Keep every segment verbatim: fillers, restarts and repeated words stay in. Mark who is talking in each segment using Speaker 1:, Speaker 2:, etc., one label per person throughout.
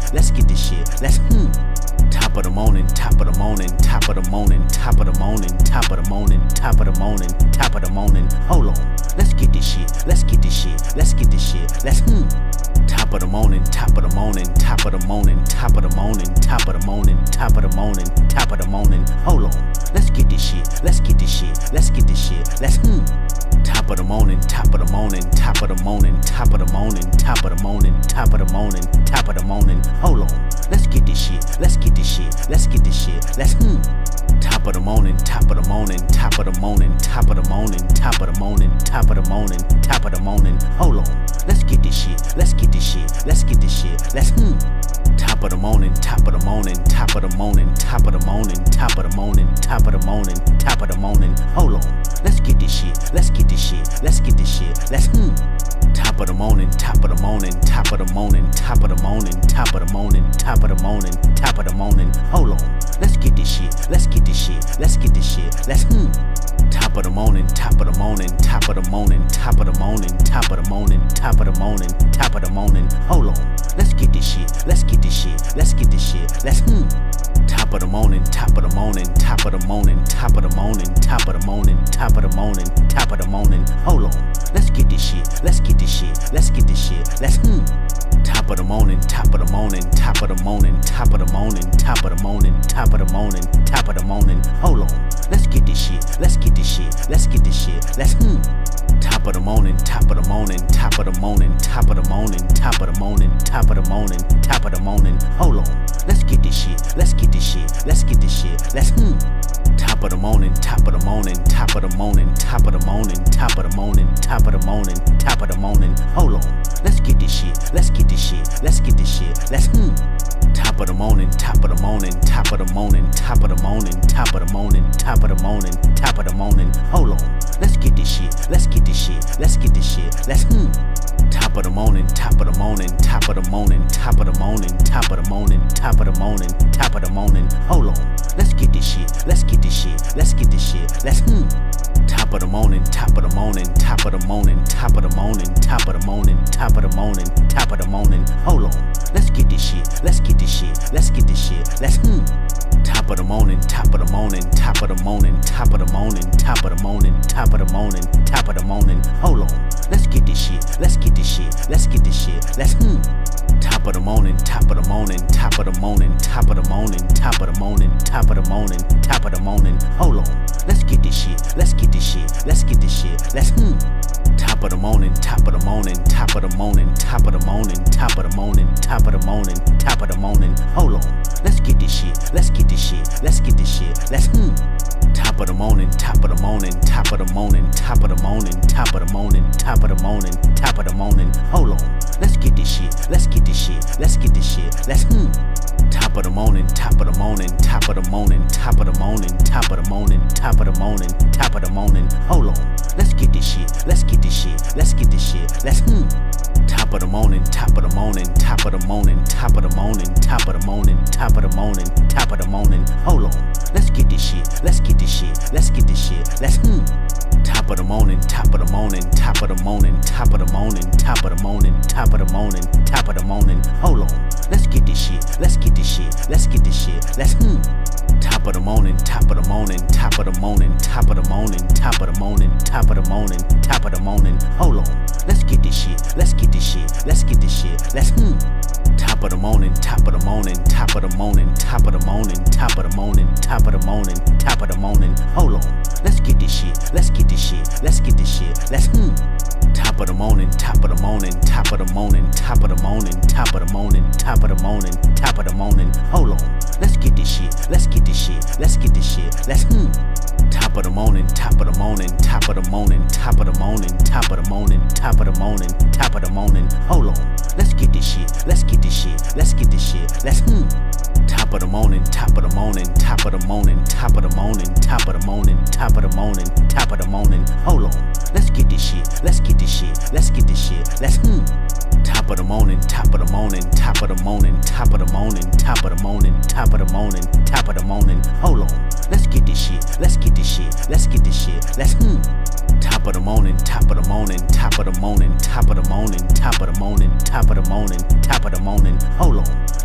Speaker 1: let's get this shit, let's hmm. Top of the morning, top of the morning, top of the morning, top of the morning, top of the morning, top of the morning, top of the morning. Hold on, let's get this shit, let's get this shit, let's get this shit, let's hmm. Top of the morning, top of the morning, top of the morning, top of the morning, top of the morning, top of the morning, top of the morning. Hold on, let's get this shit, let's get this shit, let's get this shit, let's hmm. Top of the morning, top of the morning, top of the morning, top of the morning, top of the morning, top of the morning, top of the morning. Hold on, let's get this shit, let's get this shit, let's get this shit, let's hmm. Top of the morning, top of the morning, top of the morning, top of the morning, top of the morning, top of the morning, top of the morning. Hold on, let's get this shit, let's get this shit, let's get this shit, let's hmm. Top of the morning, top of the morning, top of the morning, top of the morning, top of the morning, top of the morning, top of the morning. Hold on, let's get this shit, let's get this shit, let's get this shit, let's hmm. Top of the morning, top of the morning, top of the morning, top of the morning, top of the morning, top of the morning, top of the morning. Hold on, let's get this shit, let's get this shit, let's get this shit, let's hmm. Top of the morning, top of the morning, top of the morning, top of the morning, top of the morning, top of the morning, top of the morning. Hold on, let's get this shit, let's get this shit, let's get this shit, let's hmm. Top of the morning, top of the morning, top of the morning, top of the morning, top of the morning, top of the morning, top of the morning. Hold on, let's get this shit, let's get this shit, let's get this shit, let's hmm. Top of the morning, top of the morning, top of the morning, top of the morning, top of the morning, top of the morning, top of the morning. Hold on, let's get this shit, let's get this shit, let's get this shit, let's hmm. Top of the morning, top of the morning, top of the morning, top of the morning, top of the morning, top of the morning, top of the morning. Hold on, let's get this shit, let's get this shit, let's get this shit, let's hmm. Top of the morning, top of the morning, top of the morning, top of the morning, top of the morning, top of the morning, top of the morning. Hold on, let's get this shit, let's get this shit, let's get this shit, let's hmm. Top of the morning, top of the morning, top of the morning, top of the morning, top of the morning, top of the morning, top of the morning. Hold on, let's get this shit, let's get this shit, let's get this shit, let's hmm. Top of the morning, top of the morning, top of the morning, top of the morning, top of the morning, top of the morning, top of the morning. Hold on, let's get this shit, let's get this shit, let's get this shit, let's hmm. Top of the morning, top of the morning, top of the morning, top of the morning, top of the morning, top of the morning, top of the morning. Hold on, let's get this shit, let's get this shit, let's get this shit, let's hmm. Top of the morning, top of the morning, top of the morning, top of the morning, top of the morning, top of the morning, top of the morning. Hold on, let's get this shit, let's get this shit, let's get this shit, let's hmm. Top of the morning, top of the morning, top of the morning, top of the morning, top of the morning, top of the morning, top of the morning. Hold on, let's get this shit, let's get this shit, let's get this shit, let's hmm. Top of the morning, top of the morning, top of the morning, top of the morning, top of the morning, top of the morning, top of the morning. Hold on, let's get this shit, let's get this shit, let's get this shit, let's hmm. Top of the morning, top of the morning, top of the morning, top of the morning, top of the morning, top of the morning, top of the morning. Hold on, let's get this shit, let's get this shit, let's get this shit, let's hmm. Top of the morning, top of the morning, top of the morning, top of the morning, top of the morning, top of the morning, top of the morning. Hold on, let's get this shit, let's get this shit, let's get this shit, let's hmm. Top of the morning, top of the morning, top of the morning, top of the morning, top of the morning, top of the morning, top of the morning. Hold on, let's get this shit, let's get this shit, let's get this shit, let's hmm. Top of the morning, top of the morning, top of the morning, top of the morning, top of the morning, top of the morning, top of the morning. Hold on, let's get this shit, let's get this shit, let's get this shit, let's hmm. Top of the morning, top of the morning, top of the morning, top of the morning, top of the morning, top of the morning, top of the morning. Hold on, let's get this shit, let's get this shit, let's get this shit, let's hmm. Top of the morning, top of the morning, top of the morning, top of the morning, top of the morning, top of the morning, top of the morning. Hold on, let's get this shit, let's get this shit, let's get this shit, let's hmm. Top of the morning, top of the morning, top of the morning, top of the morning, top of the morning, top of the morning, top of the morning. Hold on, let's get this shit, let's get this shit, let's get this shit, let's hmm. Top of the morning, top of the morning, top of the morning, top of the morning, top of the morning, top of the morning, top of the morning. Hold on, let's get this shit, let's get this shit, let's get this shit, let's hmm. Top of the morning, top of the morning, top of the morning, top of the morning, top of the morning, top of the morning, top of the morning. Hold on, let's get this shit, let's get this shit, let's get this shit, let's hmm. Top of the morning, top of the morning, top of the morning, top of the morning, top of the morning, top of the morning, top of the morning. Hold on, let's get this shit, let's get this shit, let's get this shit, let's hmm. Top of the morning, top of the morning, top of the morning, top of the morning, top of the morning, top of the morning, top of the morning. Hold on,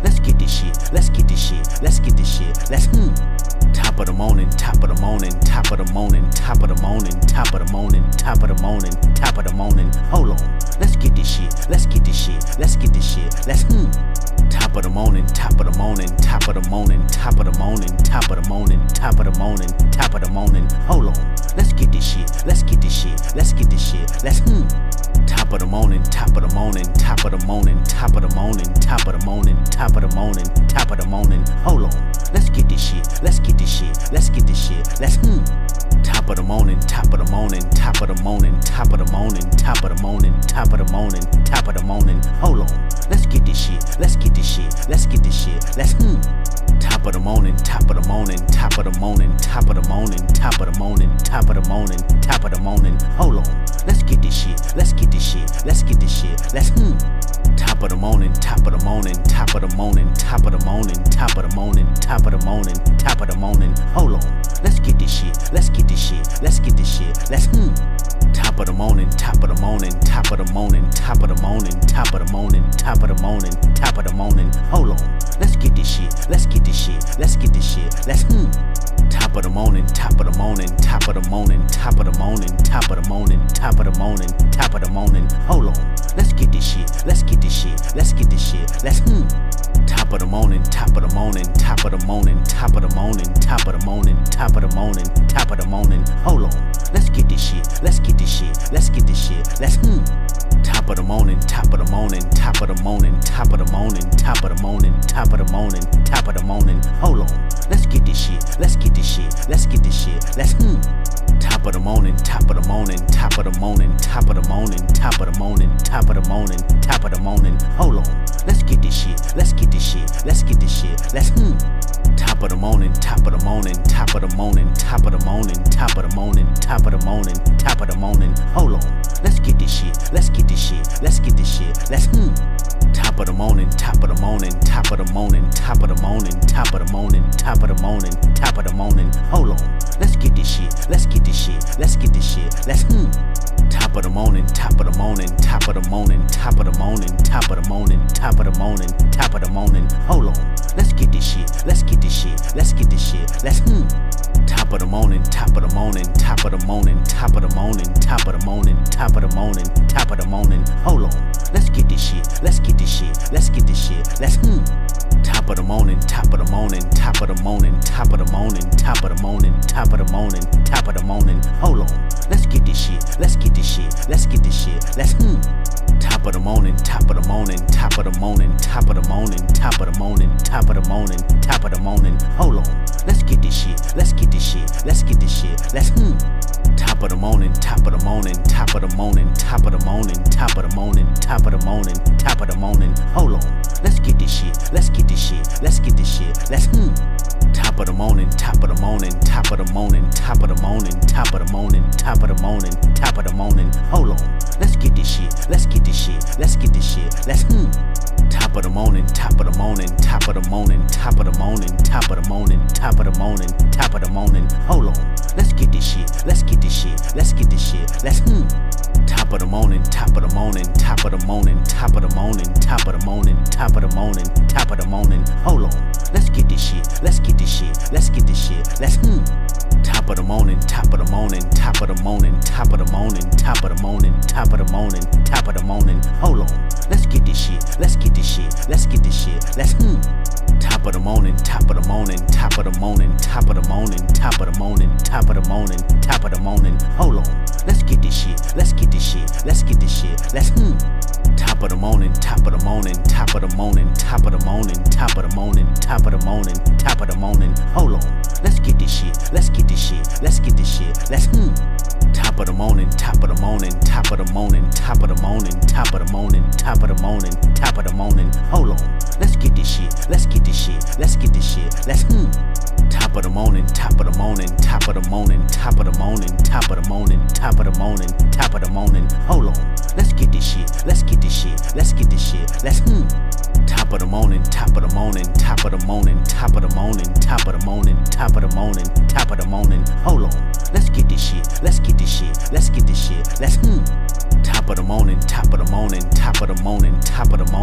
Speaker 1: let's get this shit, let's get this shit, let's get this shit, let's hmm. Top of the morning, top of the morning, top of the morning, top of the morning, top of the morning, top of the morning, top of the morning. Hold on, let's get this shit, let's get this shit, let's get this shit, let's hmm. Top of the morning, top of the morning, top of the morning, top of the morning, top of the morning, top of the morning, top of the morning. Hold on, let's get this shit, let's get this shit, let's get this shit, let's hmm. Top of the morning, top of the morning, top of the morning, top of the morning, top of the morning, top of the morning, top of the morning. Hold on, let's get this shit, let's get this shit, let's get this shit, let's hmm. Top of the morning, top of the morning, top of the morning, top of the morning, top of the morning, top of the morning, top of the morning. Hold on, let's get this shit, let's get this shit, let's get this shit, let's hmm. Top of the morning, top of the morning, top of the morning, top of the morning, top of the morning, top of the morning, top of the morning. Hold on, let's get this shit, let's get this shit, let's get this shit, let's hmm. Top of the morning, top of the morning, top of the morning, top of the morning, top of the morning, top of the morning, top of the morning. Hold on, let's get this shit, let's get this shit, let's get this shit, let's hmm. Top of the morning, top of the morning, top of the morning, top of the morning, top of the morning, top of the morning, top of the morning. Hold on, let's get this shit, let's get this shit, let's get this shit, let's hmm. Top of the morning, top of the morning, top of the morning, top of the morning, top of the morning, top of the morning, top of the morning. Hold on, let's get this shit, let's get this shit, let's get this shit, let's hmm. Top of the morning, top of the morning, top of the morning, top of the morning, top of the morning, top of the morning, top of the morning. Hold on, let's get this shit, let's get this shit, let's get this shit, let's hmm. Top of the morning, top of the morning, top of the morning, top of the morning, top of the morning, top of the morning, top of the morning. Hold on, let's get this shit, let's get this shit, let's get this shit, let's hmm. Top of the morning, top of the morning, top of the morning, top of the morning, top of the morning, top of the morning, top of the morning. Hold on, let's get this shit, let's get this shit, let's get this shit, let's hmm. Top of the morning, top of the morning, top of the morning, top of the morning, top of the morning, top of the morning, top of the morning. Hold on, let's get this shit, let's get this shit, let's get this shit, let's hmm. Top of the morning, top of the morning, top of the morning, top of the morning, top of the morning, top of the morning, top of the morning. Hold on, let's get this shit, let's get this shit, let's get this shit, let's hmm. Top of the morning, top of the morning, top of the morning, top of the morning, top of the morning, top of the morning, top of the morning. Hold on, let's get this shit, let's get this shit, let's get this shit, let's hmm. Top of the morning, top of the morning, top of the morning, top of the morning, top of the morning, top of the morning, top of the morning. Hold on, let's get this shit, let's get this shit, let's get this shit, let's hmm. Top of the morning, top of the morning, top of the morning, top of the morning, top of the morning, top of the morning, top of the morning. Hold on, let's get this shit, let's get this shit, let's get this shit, let's hmm. Top of the morning, top of the morning, top of the morning, top of the morning, top of the morning, top of the morning, top of the morning. Hold on, let's get this shit, let's get this shit, let's get this shit, let's hmm. Top of the morning, top of the morning, top of the morning, top of the morning, top of the morning, top of the morning, top of the morning. Hold on, let's get this shit, let's get this shit, let's get this shit, let's hmm. Top of the morning, top of the morning, top of the morning, top of the morning, top of the morning, top of the morning, top of the morning. Hold on, let's get this shit, let's get this shit, let's get this shit, let's hmm. Top of the morning, top of the morning, top of the morning, top of the morning, top of the morning, top of the morning, top of the morning. Hold on, let's get this shit, let's get this shit, let's get this shit, let's hmm. Top of the morning, top of the morning, top of the morning, top of the morning, top of the morning, top of the morning, top of the morning. Hold on, let's get this shit, let's get this shit, let's get this shit, let's hmm. Top of the morning, top of the morning, top of the morning, top of the morning, top of the morning, top of the morning, top of the morning. Hold on, let's get this shit, let's get this shit, let's get this shit, let's hmm. Top of the morning, top of the morning, top of the morning, top of the morning, top of the morning, top of the morning, top of the morning. Hold on, let's get this shit, let's get this shit, let's get this shit, let's hmm. Top of the morning, top of the morning, top of the morning, top of the morning, top of the morning, top of the morning, top of the morning. Hold on, let's get this shit, let's get this shit, let's get this shit, let's hmm. Top of the morning, top of the morning, top of the morning, top of the morning, top of the morning, top of the morning, top of the morning. Hold on, let's get this shit, let's get this shit, let's get this shit, let's hmm. Top of the morning, top of the morning, top of the morning, top of the morning, top of the morning, top of the morning, top of the morning. Hold on, let's get this shit, let's get this shit, let's get this shit, let's hmm. Top of the morning, top of the morning, top of the morning, top of the morning, top of the morning, top of the morning, top of the morning. Hold on, let's get this shit, let's get this shit, let's get this shit, let's hmm. Top of the morning, top of the morning, top of the morning, top of the morning,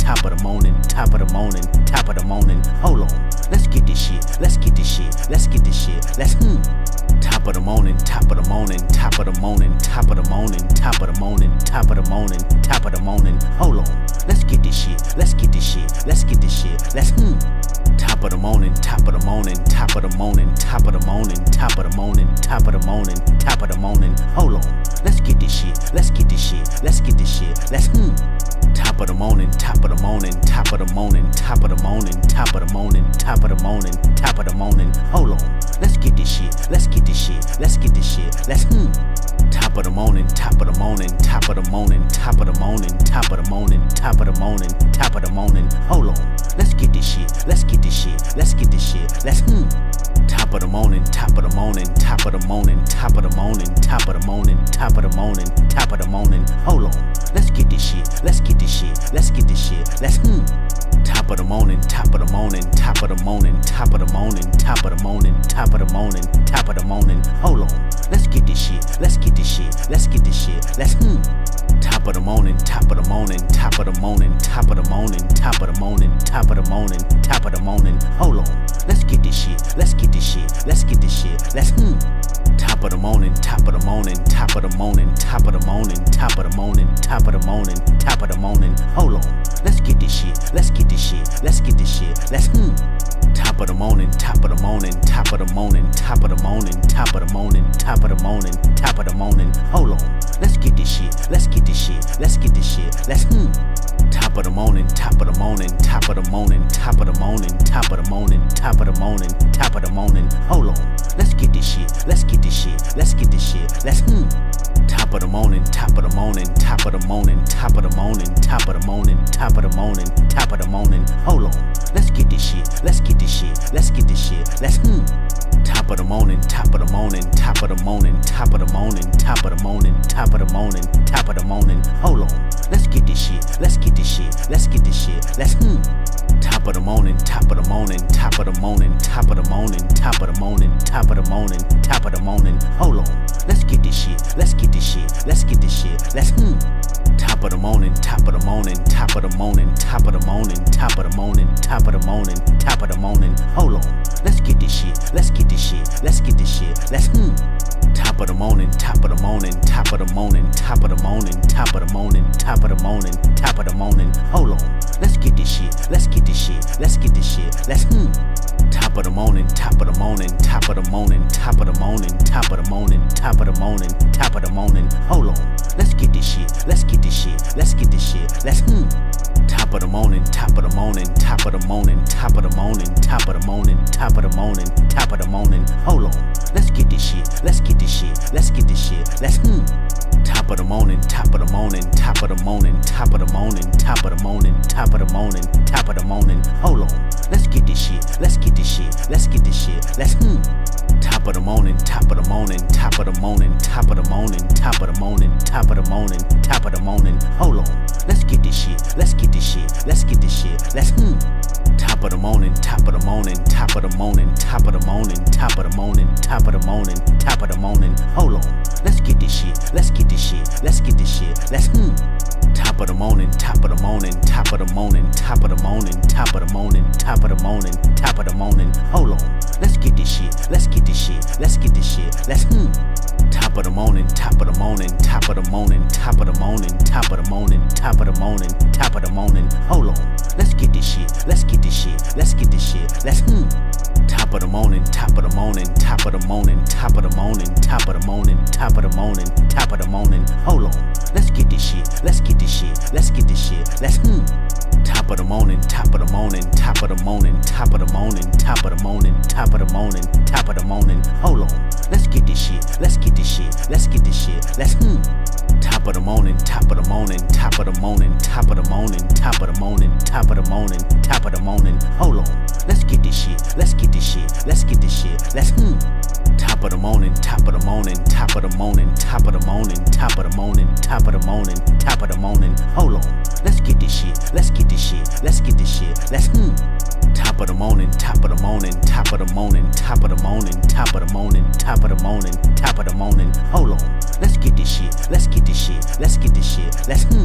Speaker 1: top of the morning, top of the morning, top of the morning. Hold on, let's get this shit, let's get this shit, let's get this shit, let's hmm. Top of the morning, top of the morning, top of the morning, top of the morning, top of the morning, top of the morning, top of the morning. Hold on, let's get this shit, let's get this shit, let's get this shit, let's hmm. Top of the morning, top of the morning, top of the morning, top of the morning, top of the morning, top of the morning, top of the morning. Hold on, let's get this shit, let's get this shit, let's get this shit, let's hmm. Top of the morning, top of the morning, top of the morning, top of the morning, top of the morning, top of the morning, top of the morning. Hold on, let's get this shit, let's get this shit, let's get this shit, let's hmm. Top of the morning, top of the morning, top of the morning, top of the morning, top of the morning, top of the morning, top of the morning. Hold on, let's get this shit, let's get this shit, let's get this shit, let's hmm. Top of the morning, top of the morning, top of the morning, top of the morning, top of the morning, top of the morning, top of the morning. Hold on, let's get this shit, let's get this shit, let's get this shit, let's hmm. Top of the morning, top of the morning, top of the morning, top of the morning, top of the morning, top of the morning, top of the morning. Hold on, let's get this shit, let's get this shit, let's get this shit, let's hmm. Top of the morning, top of the morning, top of the morning, top of the morning, top of the morning, top of the morning, top of the morning. Hold on, let's get this shit, let's get this shit, let's get this shit, let's hmm. Top of the morning, top of the morning, top of the morning, top of the morning, top of the morning, top of the morning, top of the morning. Hold on, let's get this shit, let's get this shit, let's get this shit, let's hmm. Top of the morning, top of the morning, top of the morning, top of the morning, top of the morning, top of the morning, top of the morning. Hold on, let's get this shit, let's get this shit, let's get this shit, let's hmm. Top of the morning, top of the morning, top of the morning, top of the morning, top of the morning, top of the morning, top of the morning. Hold on, let's get this shit, let's get this shit, let's get this shit, let's hmm. Top of the morning, top of the morning, top of the morning, top of the morning, top of the morning, top of the morning, top of the morning. Hold on, let's get this shit, let's get this shit, let's get this shit, let's hmm. Top of the morning, top of the morning, top of the morning, top of the morning, top of the morning, top of the morning, top of the morning. Hold on, let's get this shit, let's get this shit, let's get this shit, let's hmm. Top of the morning, top of the morning, top of the morning, top of the morning, top of the morning, top of the morning, top of the morning. Hold on, let's get this shit, let's get this shit, let's get this shit, let's hmm. Top of the morning, top of the morning, top of the morning, top of the morning, top of the morning, top of the morning, top of the morning. Hold on, let's get this shit, let's get this shit, let's get this shit, let's hmm. Top of the morning, top of the morning, top of the morning, top of the morning, top of the morning, top of the morning, top of the morning. Hold on, let's get this shit, let's get this shit, let's get this shit, let's hmm. Top of the morning, top of the morning, top of the morning, top of the morning, top of the morning, top of the morning, top of the morning. Hold on, let's get this shit, let's get this shit, let's get this shit, let's hmm. Top of the morning, top of the morning, top of the morning, top of the morning, top of the morning, top of the morning, top of the morning. Hold on, let's get this shit, let's get this shit, let's get this shit, let's hmm. Top of the morning, top of the morning, top of the morning, top of the morning, top of the morning, top of the morning, top of the morning. Hold on, let's get this shit, let's get this shit, let's get this shit, let's hmm. Top of the morning, top of the morning, top of the morning, top of the morning, top of the morning, top of the morning, top of the morning. Hold on, let's get this shit, let's get this shit, let's get this shit, let's hmm. Top of the morning, top of the morning, top of the morning, top of the morning, top of the morning, top of the morning, top of the morning. Hold on, let's get this shit, let's get this shit, let's get this shit, let's hmm. Top of the morning, top of the morning, top of the morning, top of the morning, top of the morning, top of the morning, top of the morning. Hold on, let's get this shit, let's get this shit, let's get this shit, let's hmm. Top of the morning, top of the morning, top of the morning, top of the morning, top of the morning, top of the morning, top of the morning. Hold on, let's get this shit, let's get this shit, let's get this shit, let's hmm. Top of the morning, top of the morning, top of the morning, top of the morning, top of the morning, top of the morning, top of the morning. Hold on, let's get this shit, let's get this shit, let's get this shit, let's hmm. Top of the morning, top of the morning, top of the morning, top of the morning, top of the morning, top of the morning, top of the morning. Hold on, let's get this shit, let's get this shit, let's get this shit, let's hmm. Top of the morning, top of the morning, top of the morning, top of the morning, top of the morning, top of the morning, top of the morning. Hold on, let's get this shit, let's get this shit, let's get this shit, let's hmm. Top of the morning, top of the morning, top of the morning, top of the morning, top of the morning, top of the morning, top of the morning. Hold on, let's get this shit, let's get this shit, let's get this shit, let's hmm. Top of the morning, top of the morning, top of the morning, top of the morning, top of the morning, top of the morning, top of the morning. Hold on, let's get this shit, let's get this shit, let's get this shit, let's hmm.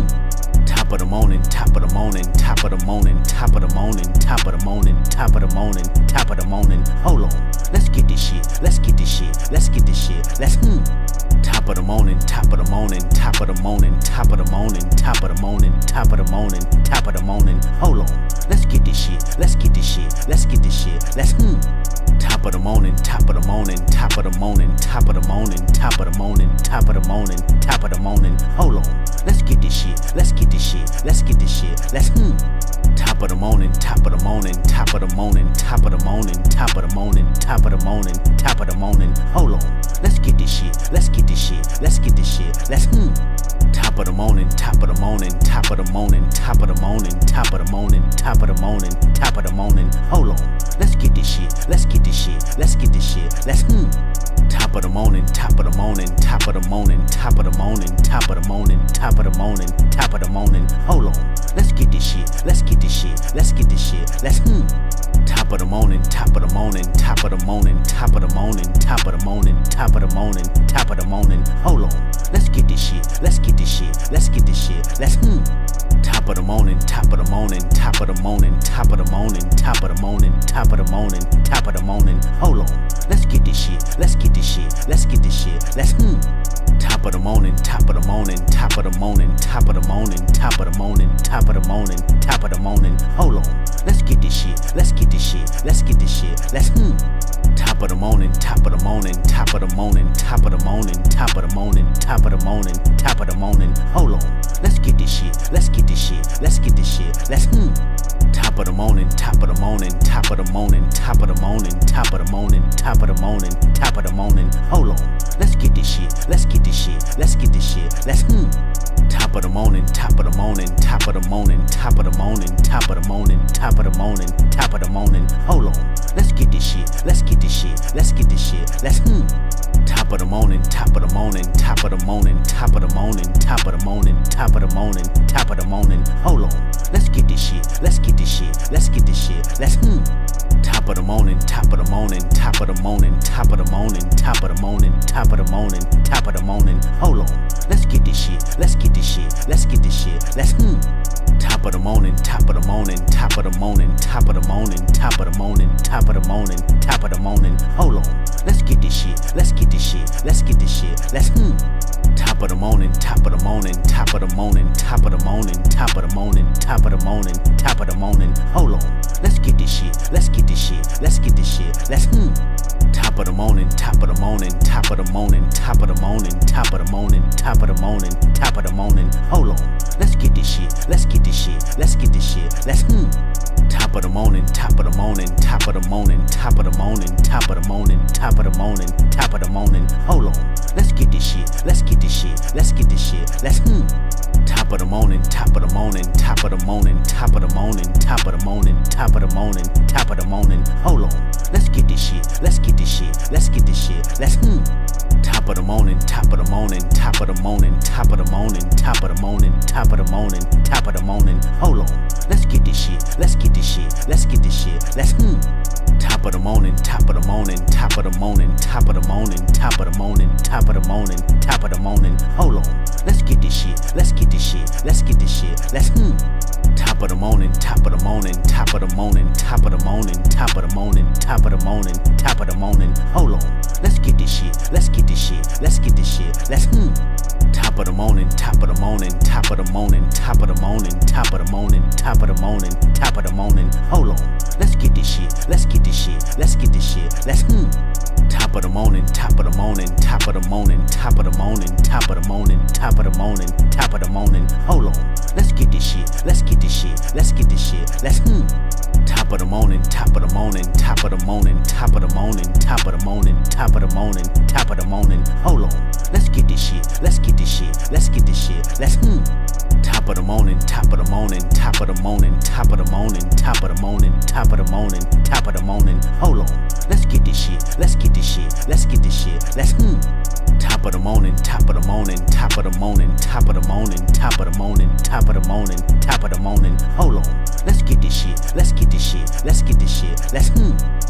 Speaker 1: Top of the morning, top of the morning, top of the morning, top of the morning, top of the morning, top of the morning, top of the morning. Hold on, let's get this shit, let's get this shit, let's get this shit, let's hmm. Top of the morning, top of the morning, top of the morning, top of the morning, top of the morning, top of the morning, top of the morning. Hold on, let's get this shit, let's get this shit, let's get this shit, let's hmm. Top of the morning, top of the morning, top of the morning, top of the morning, top of the morning, top of the morning, top of the morning. Hold on, let's get this shit, let's get this shit, let's get this shit, let's hmm. Top of the morning, top of the morning, top of the morning, top of the morning, top of the morning, top of the morning, top of the morning. Hold on, let's get this shit, let's get this shit, let's get this shit, let's hmm. Top of the morning, top of the morning, top of the morning, top of the morning, top of the morning, top of the morning, top of the morning. Hold on, let's get this shit, let's get this shit, let's get this shit, let's hmm. Top of the morning, top of the morning, top of the morning, top of the morning, top of the morning, top of the morning, top of the morning. Hold on, let's get this shit, let's get this shit, let's get this shit, let's hmm. Top of the morning, top of the morning, top of the morning, top of the morning, top of the morning, top of the morning, top of the morning. Hold on, let's get this shit, let's get this shit, let's get this shit, let's hmm. Top of the morning, top of the morning, top of the morning, top of the morning, top of the morning, top of the morning, top of the morning. Hold on, let's get this shit, let's get this shit, let's get this shit, let's hmm. Top of the morning, top of the morning, top of the morning, top of the morning, top of the morning, top of the morning, top of the morning. Hold on, let's get this shit, let's get this shit, let's get this shit, let's hmm. Top of the morning, top of the morning, top of the morning, top of the morning, top of the morning, top of the morning, top of the morning. Hold on, let's get this shit, let's get this shit, let's get this shit, let's hmm. Top of the morning, top of the morning, top of the morning, top of the morning, top of the morning, top of the morning, top of the morning. Hold on, let's get this shit, let's get this shit, let's get this shit, let's hmm. Top of the morning, top of the morning, top of the morning, top of the morning, top of the morning, top of the morning, top of the morning. Hold on, let's get this shit, let's get this shit, let's get this shit, let's hmm. Top of the morning, top of the morning, top of the morning, top of the morning, top of the morning, top of the morning, top of the morning. Hold on, let's get this shit, let's get this shit, let's get this shit, let's hmm. Top of the morning, top of the morning, top of the morning, top of the morning, top of the morning, top of the morning, top of the morning. Hold on, let's get this shit, let's get this shit, let's get this shit, let's hmm. Top of the morning, top of the morning, top of the morning, top of the morning, top of the morning, top of the morning, top of the morning. Hold on, let's get this shit, let's get this shit, let's get this shit, let's hmm. Top of the morning, top of the morning, top of the morning, top of the morning, top of the morning, top of the morning, top of the morning. Hold on, let's get this shit, let's get this shit, let's get this shit, let's hmm. Top of the morning, top of the morning, top of the morning, top of the morning, top of the morning, top of the morning, top of the morning. Hold on, let's get this shit, let's get this shit, let's get this shit, let's hmm. Top of the morning, top of the morning, top of the morning, top of the morning, top of the morning, top of the morning, top of the morning. Hold on, let's get this shit, let's get this shit, let's get this shit, let's hmm. Top of the morning, top of the morning, top of the morning, top of the morning, top of the morning, top of the morning, top of the morning. Hold on, let's get this shit, let's get this shit, let's get this shit, let's hmm. Top of the morning, top of the morning, top of the morning, top of the morning, top of the morning, top of the morning, top of the morning. Hold on, let's get this shit, let's get this shit, let's get this shit, let's hmm. Top of the morning, top of the morning, top of the morning, top of the morning, top of the morning, top of the morning, top of the morning. Hold on, let's get this shit, let's get this shit, let's get this shit, let's hmm. Top of the morning, top of the morning, top of the morning, top of the morning, top of the morning, top of the morning, top of the morning. Hold on, let's get this shit, let's get this shit, let's get this shit, let's hmm. Top of the morning, top of the morning, top of the morning, top of the morning, top of the morning, top of the morning, top of the morning. Hold on, let's get this shit, let's get this shit, let's get this shit, let's hmm. Top of the morning, top of the morning, top of the morning, top of the morning, top of the morning, top of the morning, top of the morning. Hold on, let's get this shit, let's get this shit, let's get this shit, let's hmm. Top of the morning, top of the morning, top of the morning, top of the morning, top of the morning, top of the morning, top of the morning. Hold on, let's get this shit, let's get this shit, let's get this shit, let's hmm. Top of the morning, top of the morning, top of the morning, top of the morning, top of the morning, top of the morning, top of the morning. Hold on, let's get this shit, let's get this shit, let's get this shit, let's hmm. Top of the morning, top of the morning, top of the morning, top of the morning, top of the morning, top of the morning, top of the morning. Hold on, let's get this shit, let's get this shit, let's get this shit, let's hmm. Top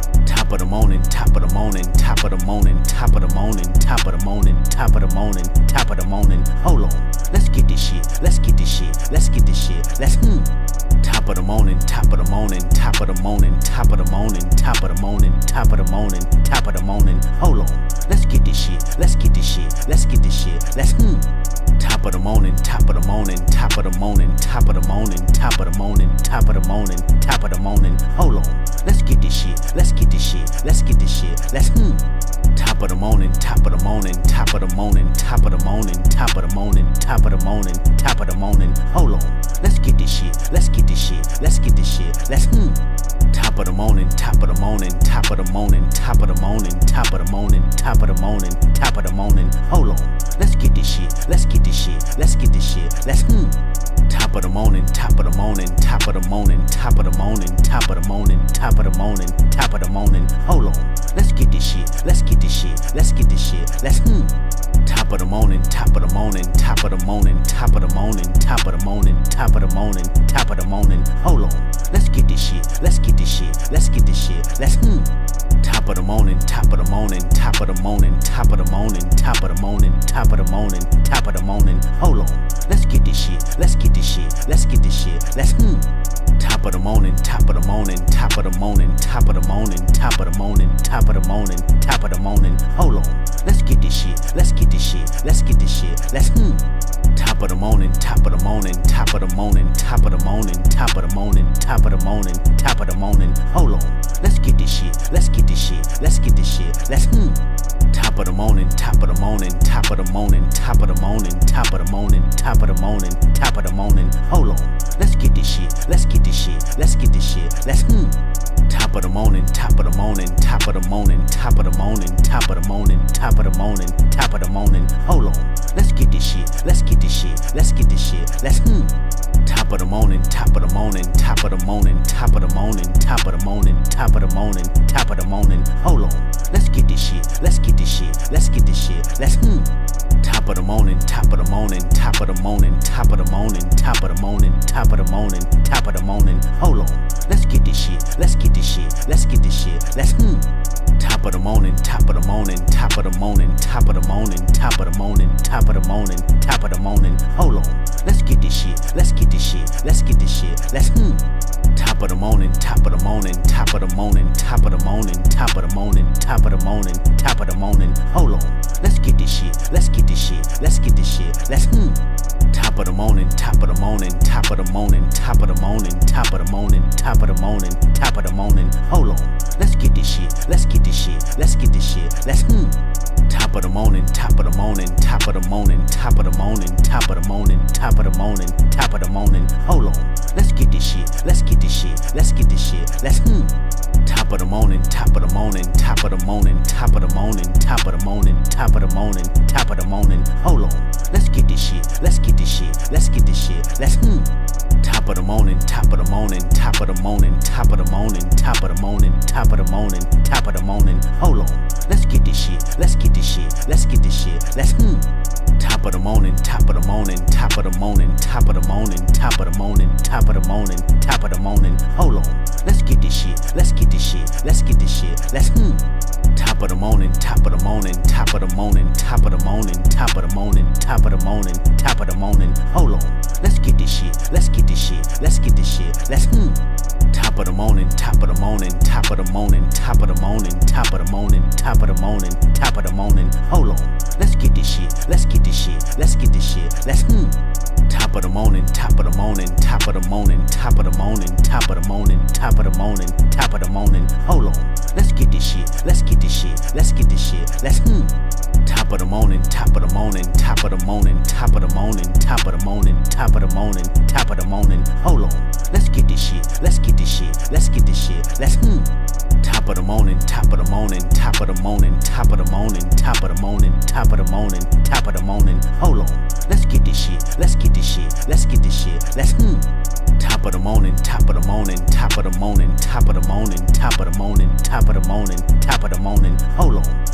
Speaker 1: top of the morning, top of the morning, top of the morning, top of the morning, top of the morning, top of the morning, top of the morning. Hold on, let's get this shit, let's get this shit, let's get this shit, let's hmm. Top of the morning, top of the morning, top of the morning, top of the morning, top of the morning, top of the morning, top of the morning. Hold on, let's get this shit, let's get this shit, let's get this shit, let's hmm. Top of the morning, top of the morning, top of the morning, top of the morning, top of the morning, top of the morning, top of the morning. Hold on, let's get this shit, let's get this shit, let's get this shit, let's hmm. Top of the morning, top of the morning, top of the morning, top of the morning, top of the morning, top of the morning, top of the morning. Hold on, let's get this shit, let's get this shit, let's get this shit, let's hmm. Top of the morning, top of the morning, top of the morning, top of the morning, top of the morning, top of the morning, top of the morning. Hold on, let's get this shit, let's get this shit, let's get this shit, let's hmm. Top of the morning, top of the morning, top of the morning, top of the morning, top of the morning, top of the morning, top of the morning. Hold on, let's get this shit, let's get this shit, let's get this shit, let's hmm. Top of the morning, top of the morning, top of the morning, top of the morning, top of the morning, top of the morning, top of the morning. Hold on, let's get this shit, let's get this shit, let's get this shit, let's hmm. Top of the morning, top of the morning, top of the morning, top of the morning, top of the morning, top of the morning, top of the morning. Hold on, let's get this shit, let's get this shit, let's get this shit, let's hmm. Top of the morning, top of the morning, top of the morning, top of the morning, top of the morning, top of the morning, top of the morning. Hold on, let's get this shit, let's get this shit, let's get this shit, let's hmm. Top of the morning, top of the morning, top of the morning, top of the morning, top of the morning, top of the morning, top of the morning. Hold on, let's get this shit, let's get this shit, let's get this shit, let's hmm. Top of the morning, top of the morning, top of the morning, top of the morning, top of the morning, top of the morning, top of the morning. Hold on, let's get this shit, let's get this shit, let's get this shit, let's hmm. Top of the morning, top of the morning, top of the morning, top of the morning, top of the morning, top of the morning, top of the morning. Hold on, let's get this shit, let's get this shit, let's get this shit, let's hmm. Top of the morning, top of the morning, top of the morning, top of the morning, top of the morning, top of the morning, top of the morning. Hold on, let's get this shit, let's get this shit, let's get this shit, let's hmm. Top of the morning, top of the morning, top of the morning, top of the morning, top of the morning, top of the morning, top of the morning. Hold on, let's get this shit, let's get this shit, let's get this shit, let's hmm. Top of the morning, top of the morning, top of the morning, top of the morning, top of the morning, top of the morning, top of the morning. Hold on, let's get this shit, let's get this shit, let's get this shit, let's hmm. Top of the morning, top of the morning, top of the morning, top of the morning, top of the morning, top of the morning, top of the morning. Hold on, let's get this shit, let's get this shit, let's get this shit, let's hmm. Top of the morning, top of the morning, top of the morning, top of the morning, top of the morning, top of the morning, top of the morning. Hold on, let's get this shit, let's get this shit, let's get this shit, let's hmm. Top of the morning, top of the morning, top of the morning, top of the morning, top of the morning, top of the morning, top of the morning. Hold on, let's get this shit, let's get this shit, let's get this shit, let's hmm. Top of the morning, top of the morning, top of the morning, top of the morning, top of the morning, top of the morning, top of the morning. Hold on, let's get this shit, let's get this shit, let's get this shit, let's hmm. Top of the morning, top of the morning, top of the morning, top of the morning, top of the morning, top of the morning, top of the morning. Hold on, let's get this shit, let's get this shit, let's get this shit, let's hmm. Top of the morning, top of the morning, top of the morning, top of the morning, top of the morning, top of the morning, top of the morning. Hold on, let's get this shit, let's get this shit, let's get this shit, let's hmm. Top of the morning, top of the morning, top of the morning, top of the morning, top of the morning, top of the morning, top of the morning. Hold on, let's get this shit, let's get this shit, let's get this shit, let's hmm. Top of the morning, top of the morning, top of the morning, top of the morning, top of the morning, top of the morning, top of the morning. Hold on, let's get this shit, let's get this shit, let's get this shit, let's hmm. Top of the morning, top of the morning, top of the morning, top of the morning, top of the morning, top of the morning, top of the morning. Hold on, let's get this shit, let's get this shit, let's get this shit, let's hmm. Top of the morning, top of the morning, top of the morning, top of the morning, top of the morning, top of the morning, top of the morning. Hold on, let's get this shit, let's get this shit, let's get this shit, let's hmm. Top of the morning, top of the morning, top of the morning, top of the morning, top of the morning, top of the morning, top of the morning. Hold on, let's get this shit, let's get this shit, let's get this shit, let's hmm. Top of the morning, top of the morning, top of the morning, top of the morning, top of the morning, top of the morning, top of the morning. Hold on,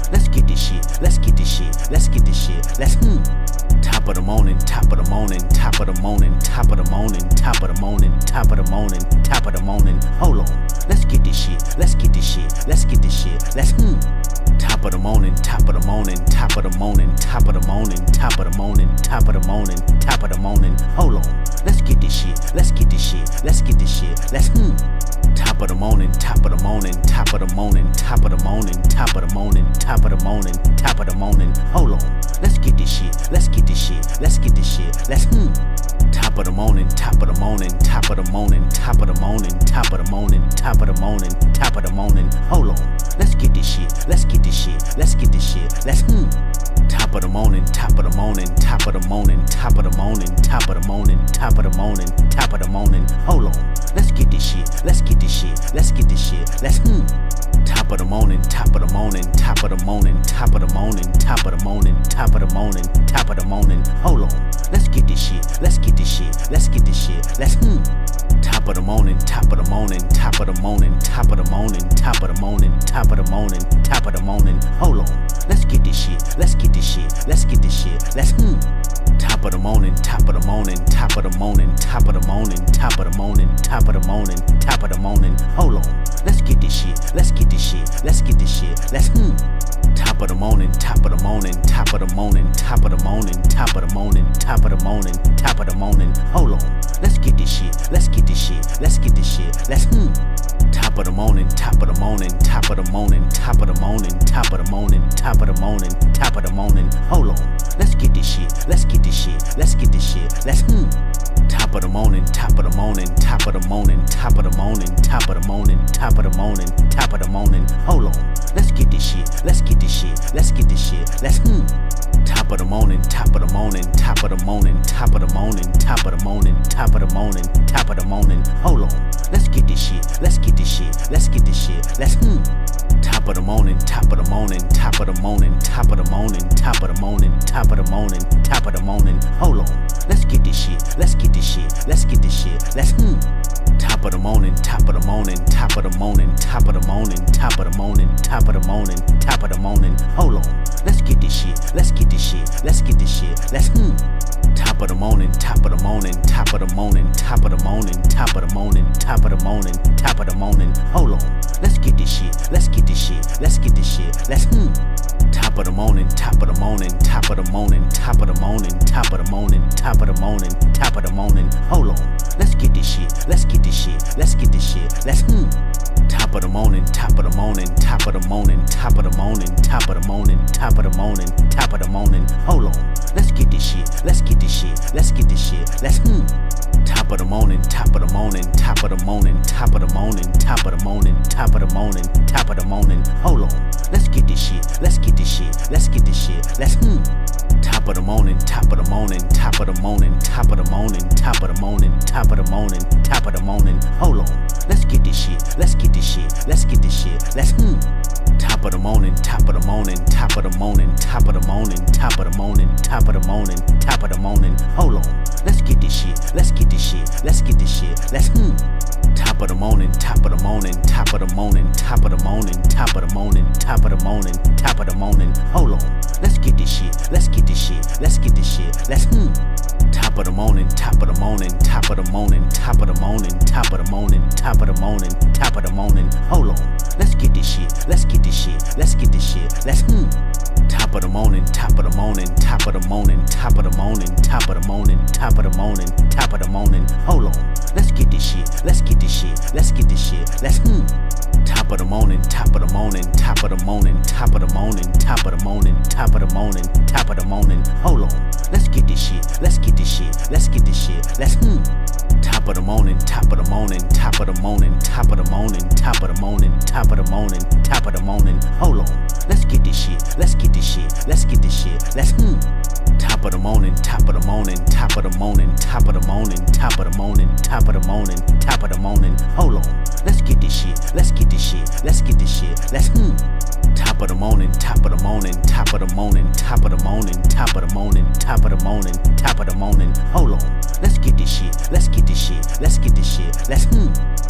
Speaker 1: let's get this shit, let's get this shit, let's get this shit, let's hmm. Top of the morning, top of the morning, top of the morning, top of the morning, top of the morning, top of the morning, top of the morning. Hold on, let's get this shit, let's get this shit, let's get this shit, let's hmm. Top of the morning, top of the morning, top of the morning, top of the morning, top of the morning, top of the morning, top of the morning. Hold on, let's get this shit, let's get this shit, let's get this shit, let's hmm. Top of the morning, top of the morning, top of the morning, top of the morning, top of the morning, top of the morning, top of the morning. Hold on, let's get this shit, let's get this shit, let's get this shit, let's hmm. Top of the morning, top of the morning, top of the morning, top of the morning, top of the morning, top of the morning, top of the morning. Hold on, let's get this shit, let's get this shit, let's get this shit, let's hmm. Top of the morning, top of the morning, top of the morning, top of the morning, top of the morning, top of the morning, top of the morning. Hold on, let's get this shit, let's get this shit, let's get this shit, let's hmm. Top of the morning, top of the morning, top of the morning, top of the morning, top of the morning, top of the morning, top of the morning. Hold on, let's get this shit, let's get this shit, let's get this shit, let's hmm. Top of the morning, top of the morning, top of the morning, top of the morning, top of the morning, top of the morning, top of the morning. Hold on, let's get this shit, let's get this shit, let's get this shit, let's hmm. Top of the morning, top of the morning, top of the morning, top of the morning, top of the morning, top of the morning, top of the morning. Hold on, let's get this shit, let's get this shit, let's get this shit, let's hmm. Top of the morning, top of the morning, top of the morning, top of the morning, top of the morning, top of the morning, top of the morning. Hold on, let's get this shit, let's get this shit, let's get this shit, let's hmm. Top of the morning, top of the morning, top of the morning, top of the morning, top of the morning, top of the morning, top of the morning. Hold on, let's get this shit, let's get this shit, let's get this shit, let's hmm. Top of the morning, top of the morning, top of the morning, top of the morning, top of the morning, top of the morning, top of the morning. Hold on, let's get this shit, let's get this shit, let's get this shit, let's hmm. Top of the morning, top of the morning, top of the morning, top of the morning, top of the morning, top of the morning, top of the morning. Hold on, let's get this shit, let's get this shit, let's get this shit, let's hmm. Top of the morning, top of the morning, top of the morning, top of the morning, top of the morning, top of the morning, top of the morning. Hold on, let's get this shit, let's get this shit, let's get this shit, let's hmm. Top of the morning, top of the morning, top of the morning, top of the morning, top of the morning, top of the morning, top of the morning. Hold on, let's get this shit, let's get this shit, let's get this shit, let's hmm. Top of the morning, top of the morning, top of the morning, top of the morning, top of the morning, top of the morning, top of the morning. Hold on, let's get this shit, let's get this shit, let's get this shit, let's hmm. Top of the morning, top of the morning, top of the morning, top of the morning, top of the morning, top of the morning, top of the morning. Hold on, let's get this shit, let's get this shit, let's get this shit, let's hmm. Top of the morning, top of the morning, top of the morning, top of the morning, top of the morning, top of the morning, top of the morning. Hold on, let's get this shit, let's get this shit, let's get this shit, let's hmm. Top of the morning, top of the morning, top of the morning, top of the morning, top of the morning, top of the morning, top of the morning. Hold on, let's get this shit, let's get this shit, let's get this shit, let's hmm. Top of the morning, top of the morning, top of the morning, top of the morning, top of the morning, top of the morning, top of the morning. Hold on, let's get this shit, let's get this shit, let's get this shit, let's hmm. Top of the morning, top of the morning, top of the morning, top of the morning, top of the morning, top of the morning, top of the morning. Hold on, let's get this shit, let's get this shit, let's get this shit, let's hmm. Top of the morning, top of the morning, top of the morning, top of the morning, top of the morning, top of the morning, top of the morning. Hold on, let's get this shit, let's get this shit, let's get this shit, let's hmm. Top of the morning, top of the morning, top of the morning, top of the morning, top of the morning, top of the morning, top of the morning. Hold on, let's get this shit, let's get this shit, let's get this shit, let's hmm. Top of the morning, top of the morning, top of the morning, top of the morning, top of the morning, top of the morning, top of the morning. Hold on, let's get this shit, let's get this shit, let's get this shit, let's hmm. Top of the morning, top of the morning, top of the morning, top of the morning, top of the morning, top of the morning, top of the morning. Hold on, let's get this shit, let's get this shit, let's get this shit, let's hmm. Top of the morning, top of the morning, top of the morning, top of the morning, top of the morning, top of the morning, top of the morning. Hold on, let's get this shit, let's get this shit, let's get this shit, let's hmm. Top of the morning, top of the morning, top of the morning, top of the morning, top of the morning, top of the morning, top of the morning. Hold on, let's get this shit, let's get this shit, let's get this shit, let's hmm. Top of the morning, top of the morning, top of the morning, top of the morning, top of the morning, top of the morning, top of the morning. Hold on, let's get this shit, let's get this shit, let's get this shit, let's hmm. Top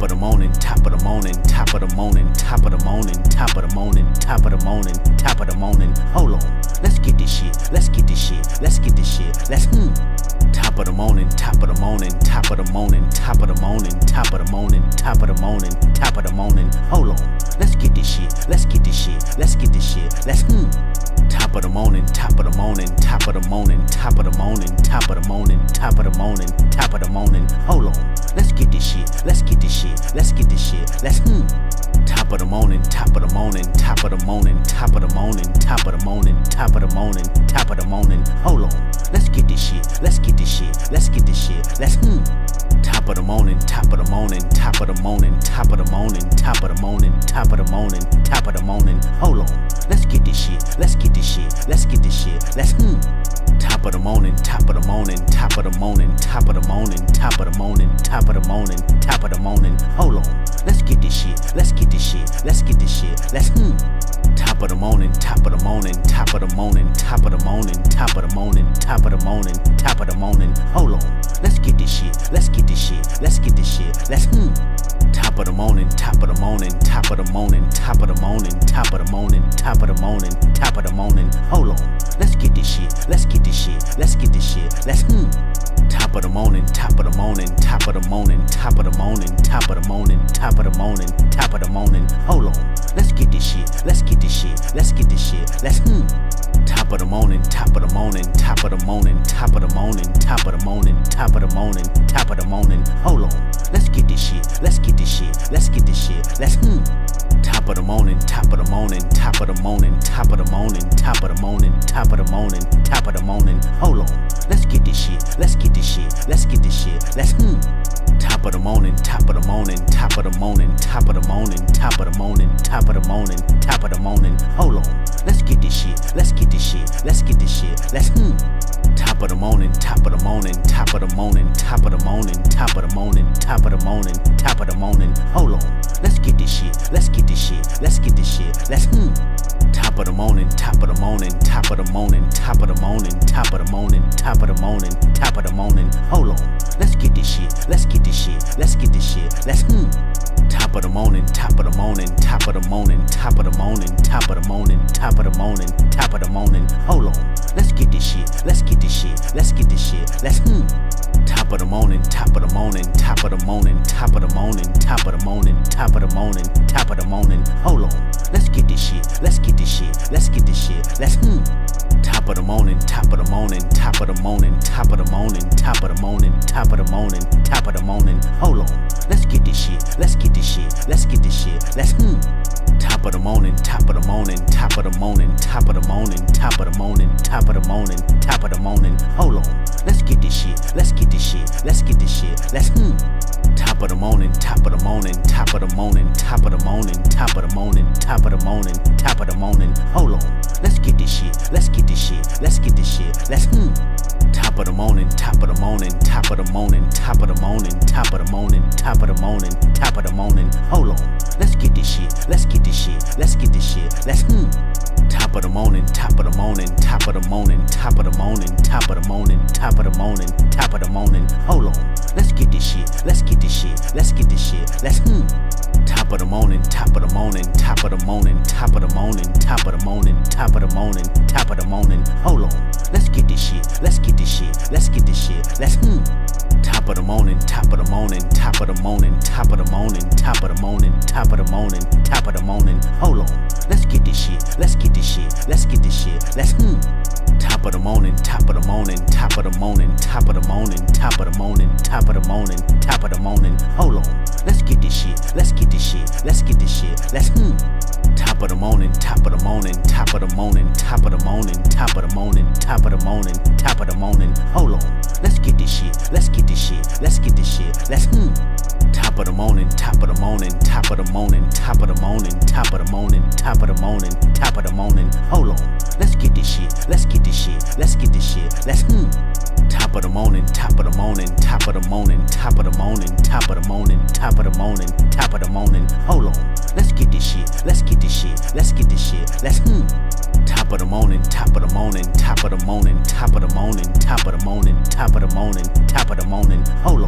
Speaker 1: Top of the morning, top of the morning, top of the morning, top of the morning, top of the morning, top of the morning, top of the morning. Hold on, let's get this shit, let's get this shit, let's get this shit, let's hmm. Top of the morning, top of the morning, top of the morning, top of the morning, top of the morning, top of the morning, top of the morning. Hold on, let's get this shit, let's get this shit, let's get this shit, let's hmm. Top of the morning, top of the morning, top of the morning, top of the morning, top of the morning, top of the morning, top of the morning. Hold on, let's get this shit, let's get this shit, let's get this shit, let's hmm. Top of the morning, top of the morning, top of the morning, top of the morning, top of the morning, top of the morning, top of the morning. Hold on, let's get this shit, let's get this shit, let's get this shit, let's hmm. Top of the morning, top of the morning, top of the morning, top of the morning, top of the morning, top of the morning, top of the morning. Hold on, let's get this shit, let's get this shit, let's get this shit, let's hmm. Top of the morning, top of the morning, top of the morning, top of the morning, top of the morning, top of the morning, top of the morning. Hold on, let's get this shit, let's get this shit, let's get this shit, let's hmm. Top of the morning, top of the morning, top of the morning, top of the morning, top of the morning, top of the morning, top of the morning. Hold on, let's get this shit, let's get this shit, let's get this shit, let's hmm. Top of the morning, top of the morning, top of the morning, top of the morning, top of the morning, top of the morning, top of the morning. Hold on, let's get this shit, let's get this shit, let's get this shit, let's hmm. Top of the morning, top of the morning, top of the morning, top of the morning, top of the morning, top of the morning, top of the morning. Hold on, let's get this shit, let's get this shit, let's get this shit, let's hmm. Top of the morning, top of the morning, top of the morning, top of the morning, top of the morning, top of the morning, top of the morning. Hold on, let's get this shit, let's get this shit, let's get this shit, let's hmm. Top of the morning, top of the morning, top of the morning, top of the morning, top of the morning, top of the morning, top of the morning. Hold on, let's get this shit, let's get this shit, let's get this shit, let's hmm. Top of the morning, top of the morning, top of the morning, top of the morning, top of the morning, top of the morning, top of the morning. Hold on, let's get this shit, let's get this shit, let's get this shit, let's hmm. Top of the morning, top of the morning, top of the morning, top of the morning, top of the morning, top of the morning, top of the morning. Hold on, let's get this shit, let's get this shit, let's get this shit, let's hmm. Top of the morning, top of the morning, top of the morning, top of the morning, top of the morning, top of the morning, top of the morning. Hold on, let's get this shit, let's get this shit, let's get this shit, let's hmm. Top of the morning, top of the morning, top of the morning, top of the morning, top of the morning, top of the morning, top of the morning. Hold on, let's get this shit, let's get this shit, let's get this shit, let's hmm. Top of the morning, top of the morning, top of the morning, top of the morning, top of the morning, top of the morning, top of the morning. Hold on, let's get this shit, let's get this shit, let's get this shit, let's hmm. Top of the morning, top of the morning, top of the morning, top of the morning, top of the morning, top of the morning, top of the morning. Hold on, let's get this shit, let's get this shit, let's get this shit, let's hmm. Top of the morning, top of the morning, top of the morning, top of the morning, top of the morning, top of the morning, top of the morning. Hold on, let's get this shit, let's get this shit, let's get this shit, let's hmm. Top of the morning, top of the morning, top of the morning, top of the morning, top of the morning, top of the morning, top of the morning. Hold on, let's get this shit, let's get this shit, let's get this shit, let's hmm. Top of the morning, top of the morning, top of the morning, top of the morning, top of the morning, top of the morning, top of the morning. Hold on, let's get this shit, let's get this shit, let's get this shit, let's hmm. Top of the morning, top of the morning, top of the morning, top of the morning, top of the morning, top of the morning, top of the morning. Hold on, let's get this shit, let's get this shit, let's get this shit, let's hmm. Top of the morning, top of the morning, top of the morning, top of the morning, top of the morning, top of the morning, top of the morning. Hold on, let's get this shit, let's get this shit, let's get this shit, let's hmm. Top of the morning, top of the morning, top of the morning, top of the morning, top of the morning, top of the morning, top of the morning. Hold on, let's get this shit, let's get this shit, let's get this shit, let's hmm. Top of the morning, top of the morning, top of the morning, top of the morning, top of the morning, top of the morning, top of the morning. Hold on, let's get this shit, let's get this shit, let's get this shit, let's hmm. Top of the morning, top of the morning, top of the morning, top of the morning, top of the morning, top of the morning, top of the morning. Hold on, let's get this shit, let's get this shit, let's get this shit, let's hmm. Top of the morning, top of the morning, top of the morning, top of the morning, top of the morning, top of the morning, top of the morning. Hold on, let's get this shit, let's get this shit, let's get this shit, let's hmm. Top of the morning, top of the morning, top of the morning, top of the morning, top of the morning, top of the morning, top of the morning. Hold on, let's get this shit, let's get this shit, let's get this shit, let's hmm. Top of the morning, top of the morning, top of the morning, top of the morning, top of the morning, top of the morning, top of the morning. Hold on,